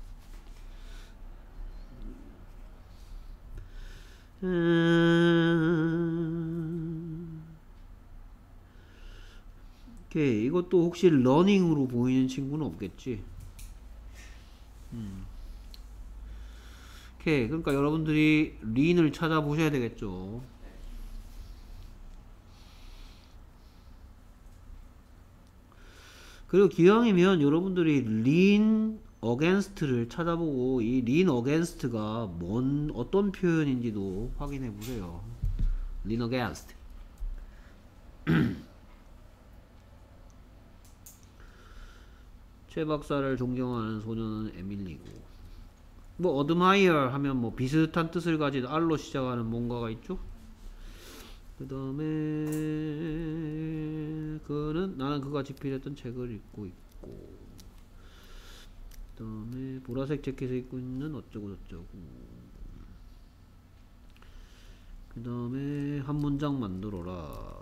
음... 오케이 이것도 혹시 러닝으로 보이는 친구는 없겠지? 음. 오케이 그러니까 여러분들이 린을 찾아보셔야 되겠죠. 그리고 기왕이면 여러분들이 lean against를 찾아보고 이 lean against가 뭔 어떤 표현인지도 확인해 보세요. lean against. 최 박사를 존경하는 소녀는 에밀리고. 뭐 admire 하면 뭐 비슷한 뜻을 가진 R로 시작하는 뭔가가 있죠. 그 다음에 그는 나는 그가 집필했던 책을 읽고 있고 그 다음에 보라색 재킷을 입고 있는 어쩌고 저쩌고 그 다음에 한 문장 만들어라.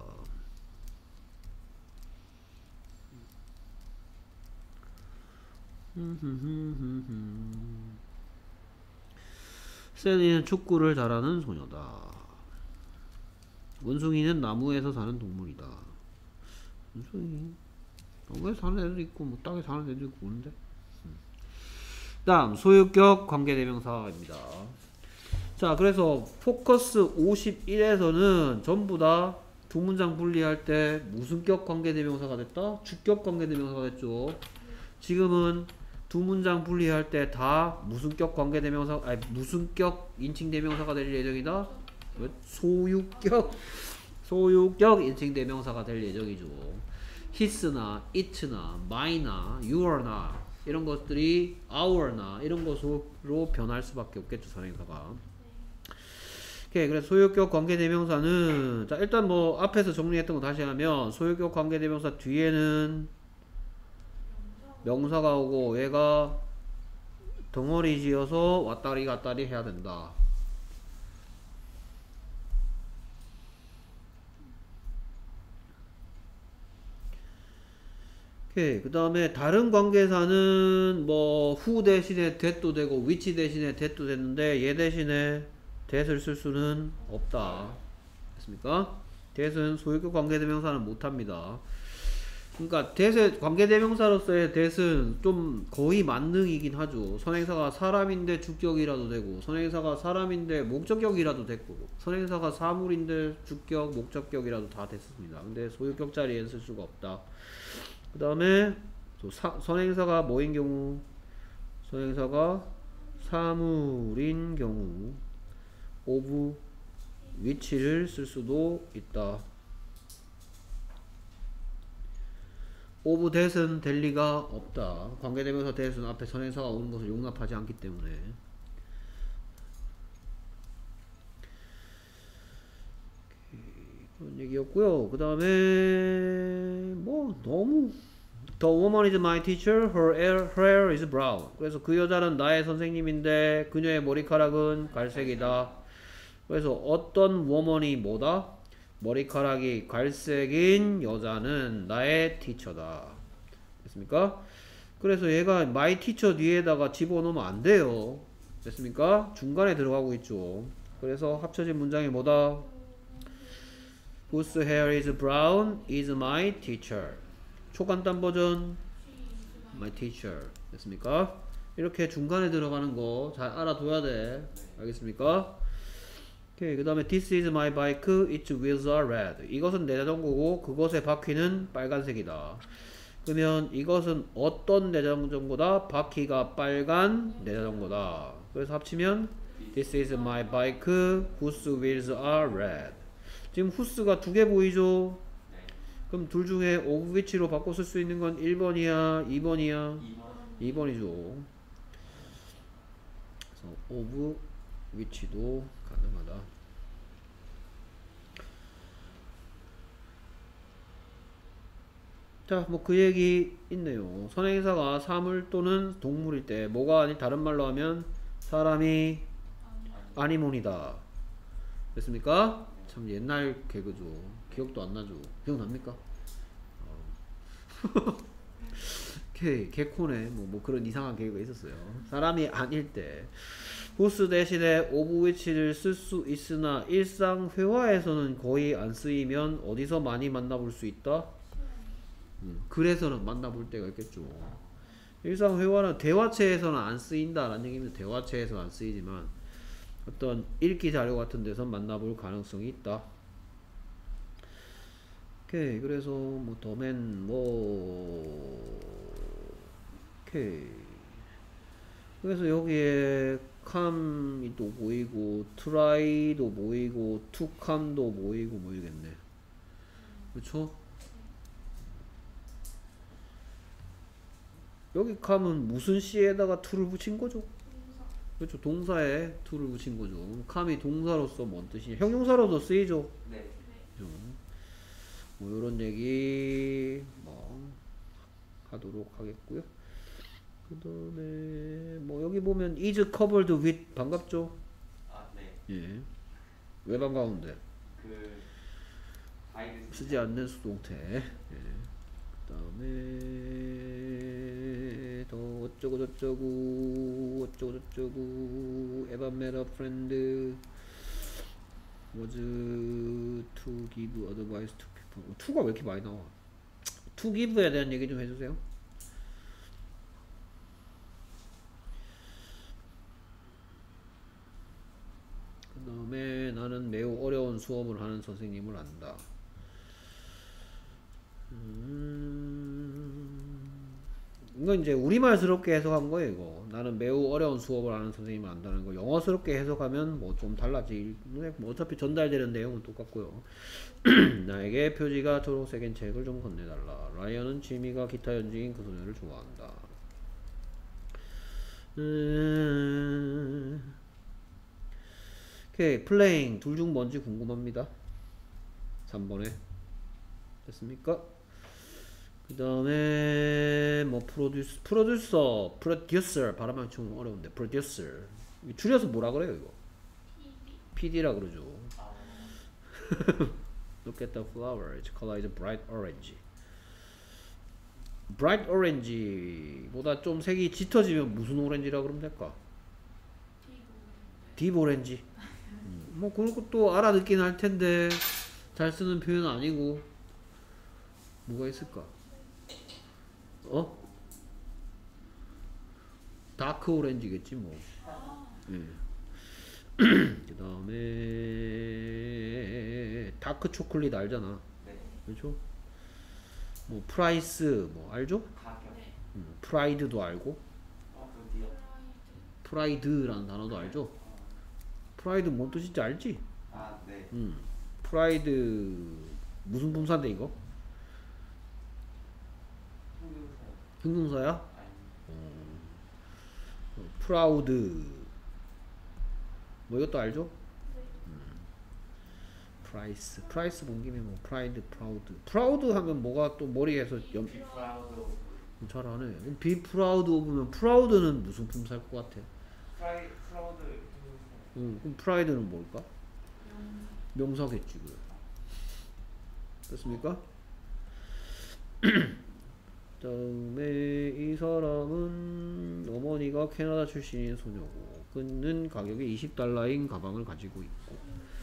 셀리는 축구를 잘하는 소녀다. 원숭이는 나무에서 사는 동물이다. 원숭이 나무에 사는 애도 있고 뭐 땅에 사는 애도 있고 그런데. 음. 다음 소유격 관계대명사입니다. 자 그래서 포커스 오십일에서는 전부 다 두 문장 분리할 때 무슨 격 관계대명사가 됐다? 주격 관계대명사가 됐죠. 지금은 두 문장 분리할 때 다 무슨격 관계대명사, 아니 무슨격 인칭대명사가 될 예정이다. 소유격, 소유격 인칭대명사가 될 예정이죠. his나 it나 my나 your나 이런 것들이 our나 이런 것으로 변할 수밖에 없겠죠, 선행사가. 오케이, 그래서 소유격 관계대명사는 자 일단 뭐 앞에서 정리했던 거 다시 하면 소유격 관계대명사 뒤에는 명사가 오고 얘가 덩어리 지어서 왔다리 갔다리 해야 된다. 오케이, 그 다음에 다른 관계사는 뭐 who 대신에 that도 되고 which 대신에 that도 됐는데 얘 대신에 that을 쓸 수는 없다. 됐습니까? that은 소유격 관계대명사는 못합니다. 그러니까 that의 관계대명사로서의 that은 좀 거의 만능이긴 하죠. 선행사가 사람인데 주격이라도 되고 선행사가 사람인데 목적격이라도 됐고 선행사가 사물인데 주격, 목적격이라도 다 됐습니다. 근데 소유격 자리엔 쓸 수가 없다. 그 다음에 선행사가 뭐인 경우 선행사가 사물인 경우 of which를 쓸 수도 있다. of that은 될 리가 없다. 관계대명사 that은 앞에 선행사가 오는 것을 용납하지 않기 때문에. 그런 얘기였고요. 그 다음에 뭐 너무 The woman is my teacher. Her hair, her hair is brown. 그래서 그 여자는 나의 선생님인데 그녀의 머리카락은 갈색이다. 그래서 어떤 woman이 뭐다? 머리카락이 갈색인 여자는 나의 티처다. 됐습니까? 그래서 얘가 my teacher 뒤에다가 집어넣으면 안 돼요. 됐습니까? 중간에 들어가고 있죠. 그래서 합쳐진 문장이 뭐다? Whose hair is brown is my teacher. 초간단 버전 my teacher. 됐습니까? 이렇게 중간에 들어가는 거 잘 알아둬야 돼. 알겠습니까? 오케이, 그 다음에 This is my bike, its wheels are red. 이것은 내 자전거고 그것의 바퀴는 빨간색이다. 그러면 이것은 어떤 내 자전거다? 바퀴가 빨간 내 자전거다. 그래서 합치면 This is my bike, whose wheels are red. 지금 whose가 두 개 보이죠? 그럼 둘 중에 of which로 바꿔 쓸 수 있는 건 일 번이야? 이 번이야? 이 번이죠. 그래서 of which도 가능하다. 자, 뭐 그 얘기 있네요. 선행사가 사물 또는 동물일 때 뭐가 아닌 다른 말로 하면 사람이 아니몬이다. 됐습니까? 참 옛날 개그죠. 기억도 안 나죠. 기억납니까? 어. 개, 개코네. 뭐, 뭐 그런 이상한 개그가 있었어요. 사람이 아닐 때 whose 대신에 of which를 쓸 수 있으나 일상 회화에서는 거의 안 쓰이면 어디서 많이 만나볼 수 있다? 음, 그래서는 만나볼 때가 있겠죠. 일상 회화는 대화체에서는 안 쓰인다 라는 얘기입니다. 대화체에서는 안 쓰이지만 어떤 읽기 자료 같은 데서 만나볼 가능성이 있다. 오케이, 그래서 뭐 더맨 뭐 오케이, 그래서 여기에 come도 보이고 try도 보이고 to come도 보이고 뭐 이러겠네. 그렇죠? 여기 come은 무슨 시에다가 to를 붙인 거죠? 그렇죠. 동사에 to를 붙인 거죠. come이 동사로서 뭔 뜻이냐? 형용사로도 쓰이죠. 네. 그렇죠? 뭐 이런 얘기 뭐 하도록 하겠고요. 그 다음에 뭐 여기 보면 is covered with 반갑죠? 아, 네. 예. 왜 반가운데? 그 아이들 쓰지 않는 수동태. 예. 그 다음에 더 어쩌고 저쩌고 어쩌고 저쩌고 ever met a friend was to give advice to people. to가 왜 이렇게 많이 나와? to give에 대한 얘기 좀 해주세요. 그 다음에 나는 매우 어려운 수업을 하는 선생님을 안다. 음, 이건 이제 우리말스럽게 해석한 거예요. 이거 나는 매우 어려운 수업을 하는 선생님을 안다는 거. 영어스럽게 해석하면 뭐 좀 달라질. 뭐 어차피 전달되는 내용은 똑같고요. 나에게 표지가 초록색인 책을 좀 건네달라. 라이언은 지미가 기타 연주인 그 소녀를 좋아한다. 음... 오케이, 플레잉 둘 중 뭔지 궁금합니다. 삼 번에 됐습니까? 그 다음에 뭐 프로듀스 프로듀서 프로듀서 발음하기 좀 어려운데 프로듀서 줄여서 뭐라 그래요 이거? 피디라 그러죠. Look at the flower. Its color is bright orange. bright orange 보다 좀 색이 짙어지면 무슨 오렌지라 그러면 될까? 딥 오렌지. 음, 뭐 그런 것도 알아듣긴 할 텐데 잘 쓰는 표현은 아니고 뭐가 있을까? 어? 다크 오렌지겠지 뭐. 예. 그 다음에 다크 초콜릿 알잖아. 네. 그렇죠? 뭐 프라이스 뭐 알죠? 가격. 음, 프라이드도 알고 어, 어디요? 프라이드라는 단어도 알죠? 프라이드 뭔 뜻인지 알지? 아, 네. 음, 프라이드 무슨 품사인데 이거? 흥룡사요. 형용사야? 아니, 어, 프라우드 뭐 이것도 알죠? 음, 프라이스 프라이스 본 김에 뭐 프라이드 프라우드 프라우드 하면 뭐가 또 머리에서 염... 비 프라우드 오브. 잘하네. 비 프라우드 오브면 프라우드는 무슨 품사일 것 같아? 프라이 프라우드 흥룡사. 응, 그럼 프라이드는 뭘까? 명사겠지 그. 됐습니까? 다음에 이 사람은 어머니가 캐나다 출신인 소녀고 그는 가격이 이십 달러인 가방을 가지고 있고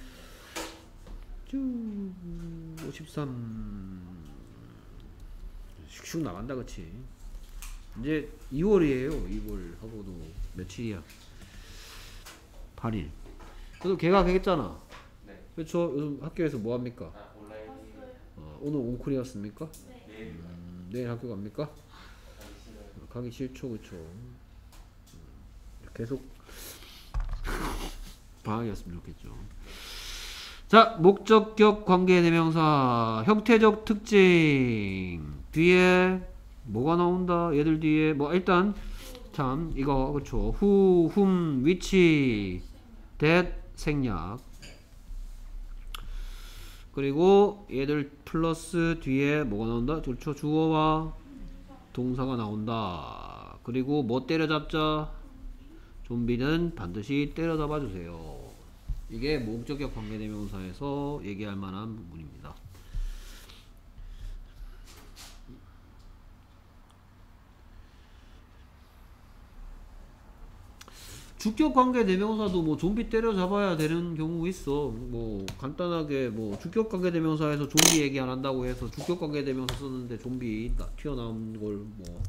쭉 오십삼 슉슉 나간다 그치? 이제 이월이에요. 이월 하고도 며칠이야? 팔 일. 그래도 개강했잖아. 네. 그렇죠? 요즘 학교에서 뭐 합니까? 아, 온라인. 어, 오늘 옹쿨이었습니까? 내일 음, 내일 학교 갑니까? 가기 싫어요. 가기 싫죠, 그쵸? 음, 계속 방학이었으면 좋겠죠. 자, 목적격 관계대명사 형태적 특징 뒤에 뭐가 나온다? 얘들 뒤에 뭐 일단 참 이거 그쵸? who, whom, which, that 생략 그리고 얘들 플러스 뒤에 뭐가 나온다? 그렇죠? 주어와 동사가 나온다. 그리고 뭐 때려잡자? 좀비는 반드시 때려잡아 주세요. 이게 목적격 관계대명사에서 얘기할 만한 부분입니다. 주격 관계 대명사도 뭐 좀비 때려잡아야 되는 경우 있어. 뭐 간단하게 뭐 주격 관계 대명사에서 좀비 얘기 안 한다고 해서 주격 관계 대명사 썼는데 좀비 나 튀어나온 걸 뭐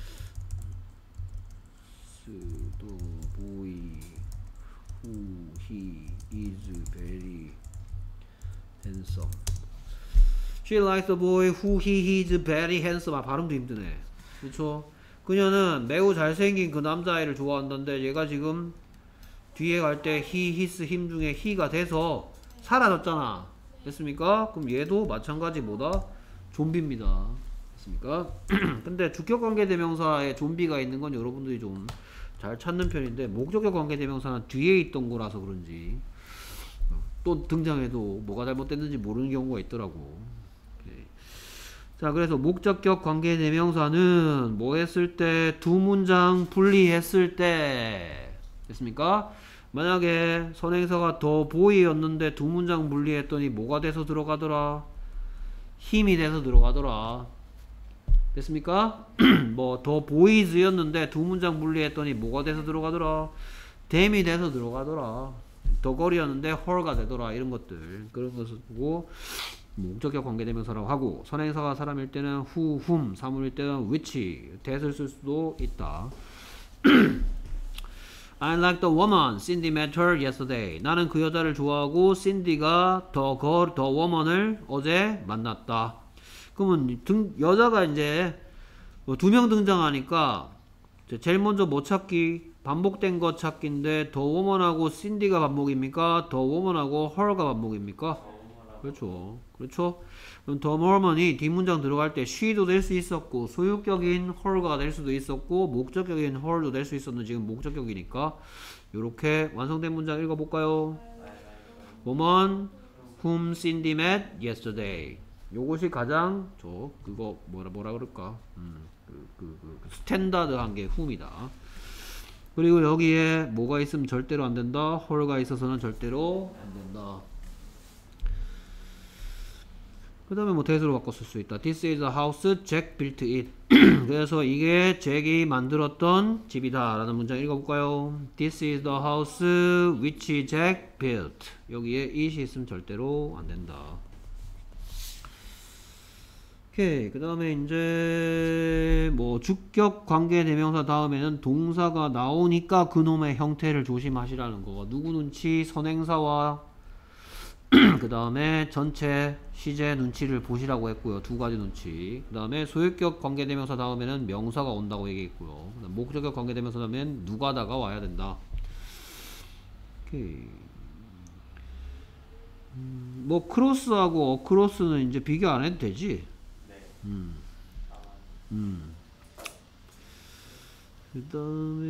the boy who he is very handsome. She likes the boy who he is very handsome. 아 발음도 힘드네. 그렇죠? 그녀는 매우 잘생긴 그 남자아이를 좋아한다는데 얘가 지금 뒤에 갈 때 he, his, him 중에 he가 돼서 사라졌잖아. 됐습니까? 그럼 얘도 마찬가지 뭐다? 좀비입니다. 됐습니까? 근데 주격관계대명사에 좀비가 있는 건 여러분들이 좀 잘 찾는 편인데 목적격 관계대명사는 뒤에 있던 거라서 그런지 또 등장해도 뭐가 잘못됐는지 모르는 경우가 있더라고. 자, 그래서 목적격 관계대명사는 뭐 했을 때? 두 문장 분리했을 때 됐습니까? 만약에 선행사가 더 보이였는데 두 문장 분리했더니 뭐가 돼서 들어가더라? 힘이 돼서 들어가더라. 됐습니까? 뭐 더 보이즈였는데 두 문장 분리했더니 뭐가 돼서 들어가더라? 댐이 돼서 들어가더라. 더 거리였는데 헐가 되더라. 이런 것들 그런 것을 보고 목적격 관계대명사라고 하고 선행사가 사람일 때는 who, whom, 사물일 때는 which, that을 쓸 수도 있다. I like the woman Cindy met her yesterday. 나는 그 여자를 좋아하고 Cindy가 the girl, the woman을 어제 만났다. 그러면 등, 여자가 이제 어, 두 명 등장하니까 제일 먼저 뭐 찾기? 반복된 거 찾기인데 더 워먼하고 신디가 반복입니까? 더 워먼하고 헐가 반복입니까? 그렇죠. 그렇죠. 그럼 더 워먼이 뒷문장 들어갈 때 she도 될 수 있었고 소유격인 헐가 될 수도 있었고 목적격인 헐도 될 수 있었는데 지금 목적격이니까 요렇게 완성된 문장 읽어볼까요? woman whom Cindy met yesterday. 요것이 가장 저 그거 뭐라 뭐라 그럴까? 음, 그, 그, 그, 그 스탠다드한 게 whom이다. 그리고 여기에 뭐가 있으면 절대로 안 된다. 헐가 있어서는 절대로 안 된다. 그 다음에 뭐 대수로 바꿔 쓸 수 있다. This is a house Jack built it. 그래서 이게 잭이 만들었던 집이다 라는 문장 읽어볼까요? This is the house which Jack built. 여기에 it이 있으면 절대로 안 된다. 오케이. 그 다음에 이제 뭐 주격 관계 대명사 다음에는 동사가 나오니까 그놈의 형태를 조심하시라는 거. 누구 눈치? 선행사와 그 다음에 전체 시제 눈치를 보시라고 했고요. 두 가지 눈치. 그 다음에 소유격 관계대명사 다음에는 명사가 온다고 얘기했고요. 목적격 관계대명사 다음엔 누가다가 와야 된다. 오케이. 음, 뭐 크로스하고 어크로스는 이제 비교 안 해도 되지. 네. 음. 음. 그 다음에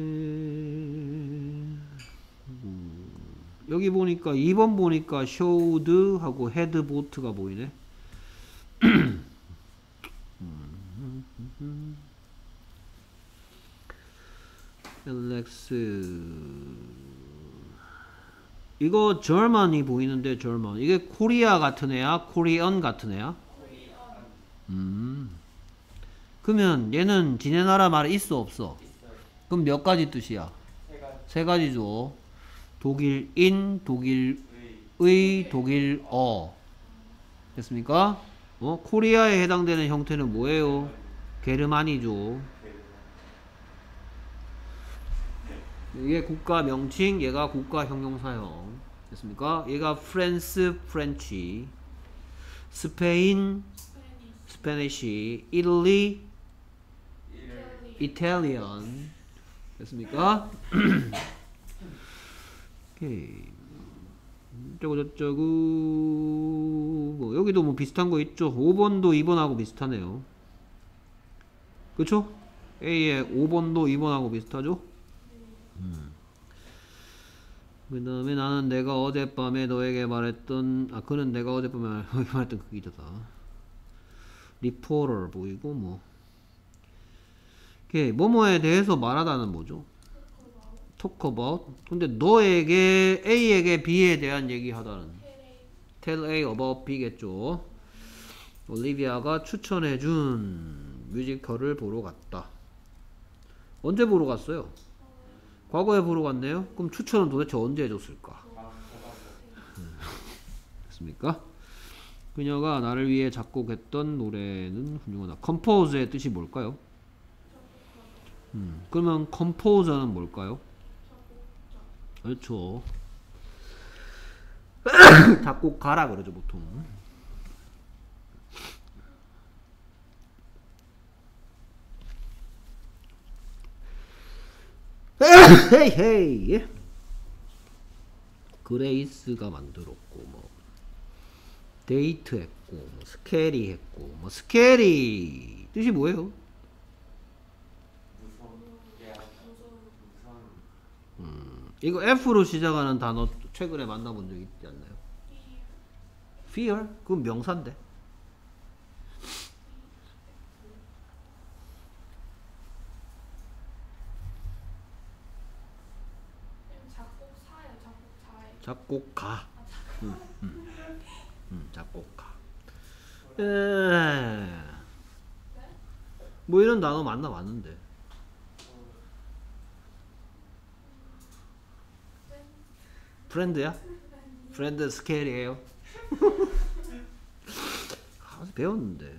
음. 여기 보니까 이 번 보니까 showed 하고 had boat가 보이네. 엘렉스 이거 German이 보이는데 German 이게 코리아 같은 애야? 코리언 같은 애야? 음. 그러면 얘는 지네 나라 말에 있어 없어? 그럼 몇 가지 뜻이야? 세 가지죠. 독일인, 독일의, 독일어. 됐습니까? 어? 코리아에 해당되는 형태는 뭐예요? 게르만이죠. 이게 국가 명칭, 얘가 국가 형용사형. 됐습니까? 얘가 프랑스, 프렌치, 스페인, 스페니시, 이탈리, 이탈리안. 됐습니까? 저거 저쩌고 뭐 여기도 뭐 비슷한 거 있죠. 오 번도 이 번하고 비슷하네요. 그쵸? A의 오 번도 이 번하고 비슷하죠? 음. 그 다음에 나는 내가 어젯밤에 너에게 말했던 아 그는 내가 어젯밤에 너에게 말했던 그 기자다. 리포터 보이고 뭐 이렇게 뭐뭐에 대해서 말하다는 뭐죠? talk about. 근데 너에게 A에게 B에 대한 얘기하다는 tell A about B겠죠. 올리비아가 추천해준 뮤지컬을 보러 갔다. 언제 보러 갔어요? 과거에 보러 갔네요. 그럼 추천은 도대체 언제 해줬을까? 됐습니까? 그녀가 나를 위해 작곡했던 노래는 훌륭하다. compose의 뜻이 뭘까요? 음, 그러면 composer는 뭘까요? 그렇죠. 작곡가라 그러죠 보통. 헤이 헤이. 그레이스가 만들었고 뭐 데이트했고 뭐 스케리 했고 뭐 스케리 뜻이 뭐예요? 음, 이거 F로 시작하는 단어 최근에 만나본 적 있지 않나요? Fear? 그건 명사인데. 작곡사예요, 작곡자예요. 작곡가. 음, 음, 음, 작곡가. 에, 뭐 이런 단어 만나 봤는데. 프렌드야? 프렌드 스케일이에요? 가서 배웠는데.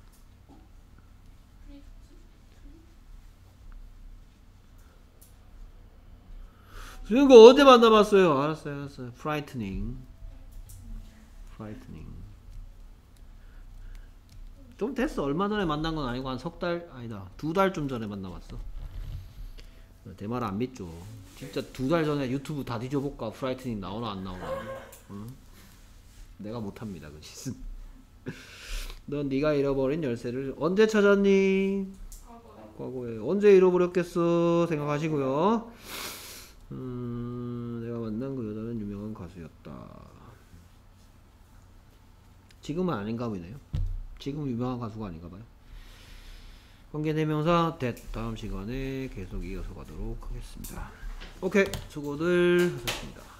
이거 어제 만나봤어요. 알았어요, 알았어요. frightening, frightening. 좀 됐어. 얼마 전에 만난 건 아니고 한 석 달 아니다 두 달쯤 전에 만나봤어. 내 말 안 믿죠. 진짜 두 달 전에 유튜브 다 뒤져볼까 프라이트닝 나오나 안 나오나. 어? 내가 못합니다 그 짓은. 넌 네가 잃어버린 열쇠를 언제 찾았니? 과거에. 과거에. 언제 잃어버렸겠어 생각하시고요. 음, 내가 만난 그 여자는 유명한 가수였다. 지금은 아닌가 보네요. 지금 유명한 가수가 아닌가 봐요. 관계대명사 that. 다음 시간에 계속 이어서 가도록 하겠습니다. 오케이, 수고들 하셨습니다.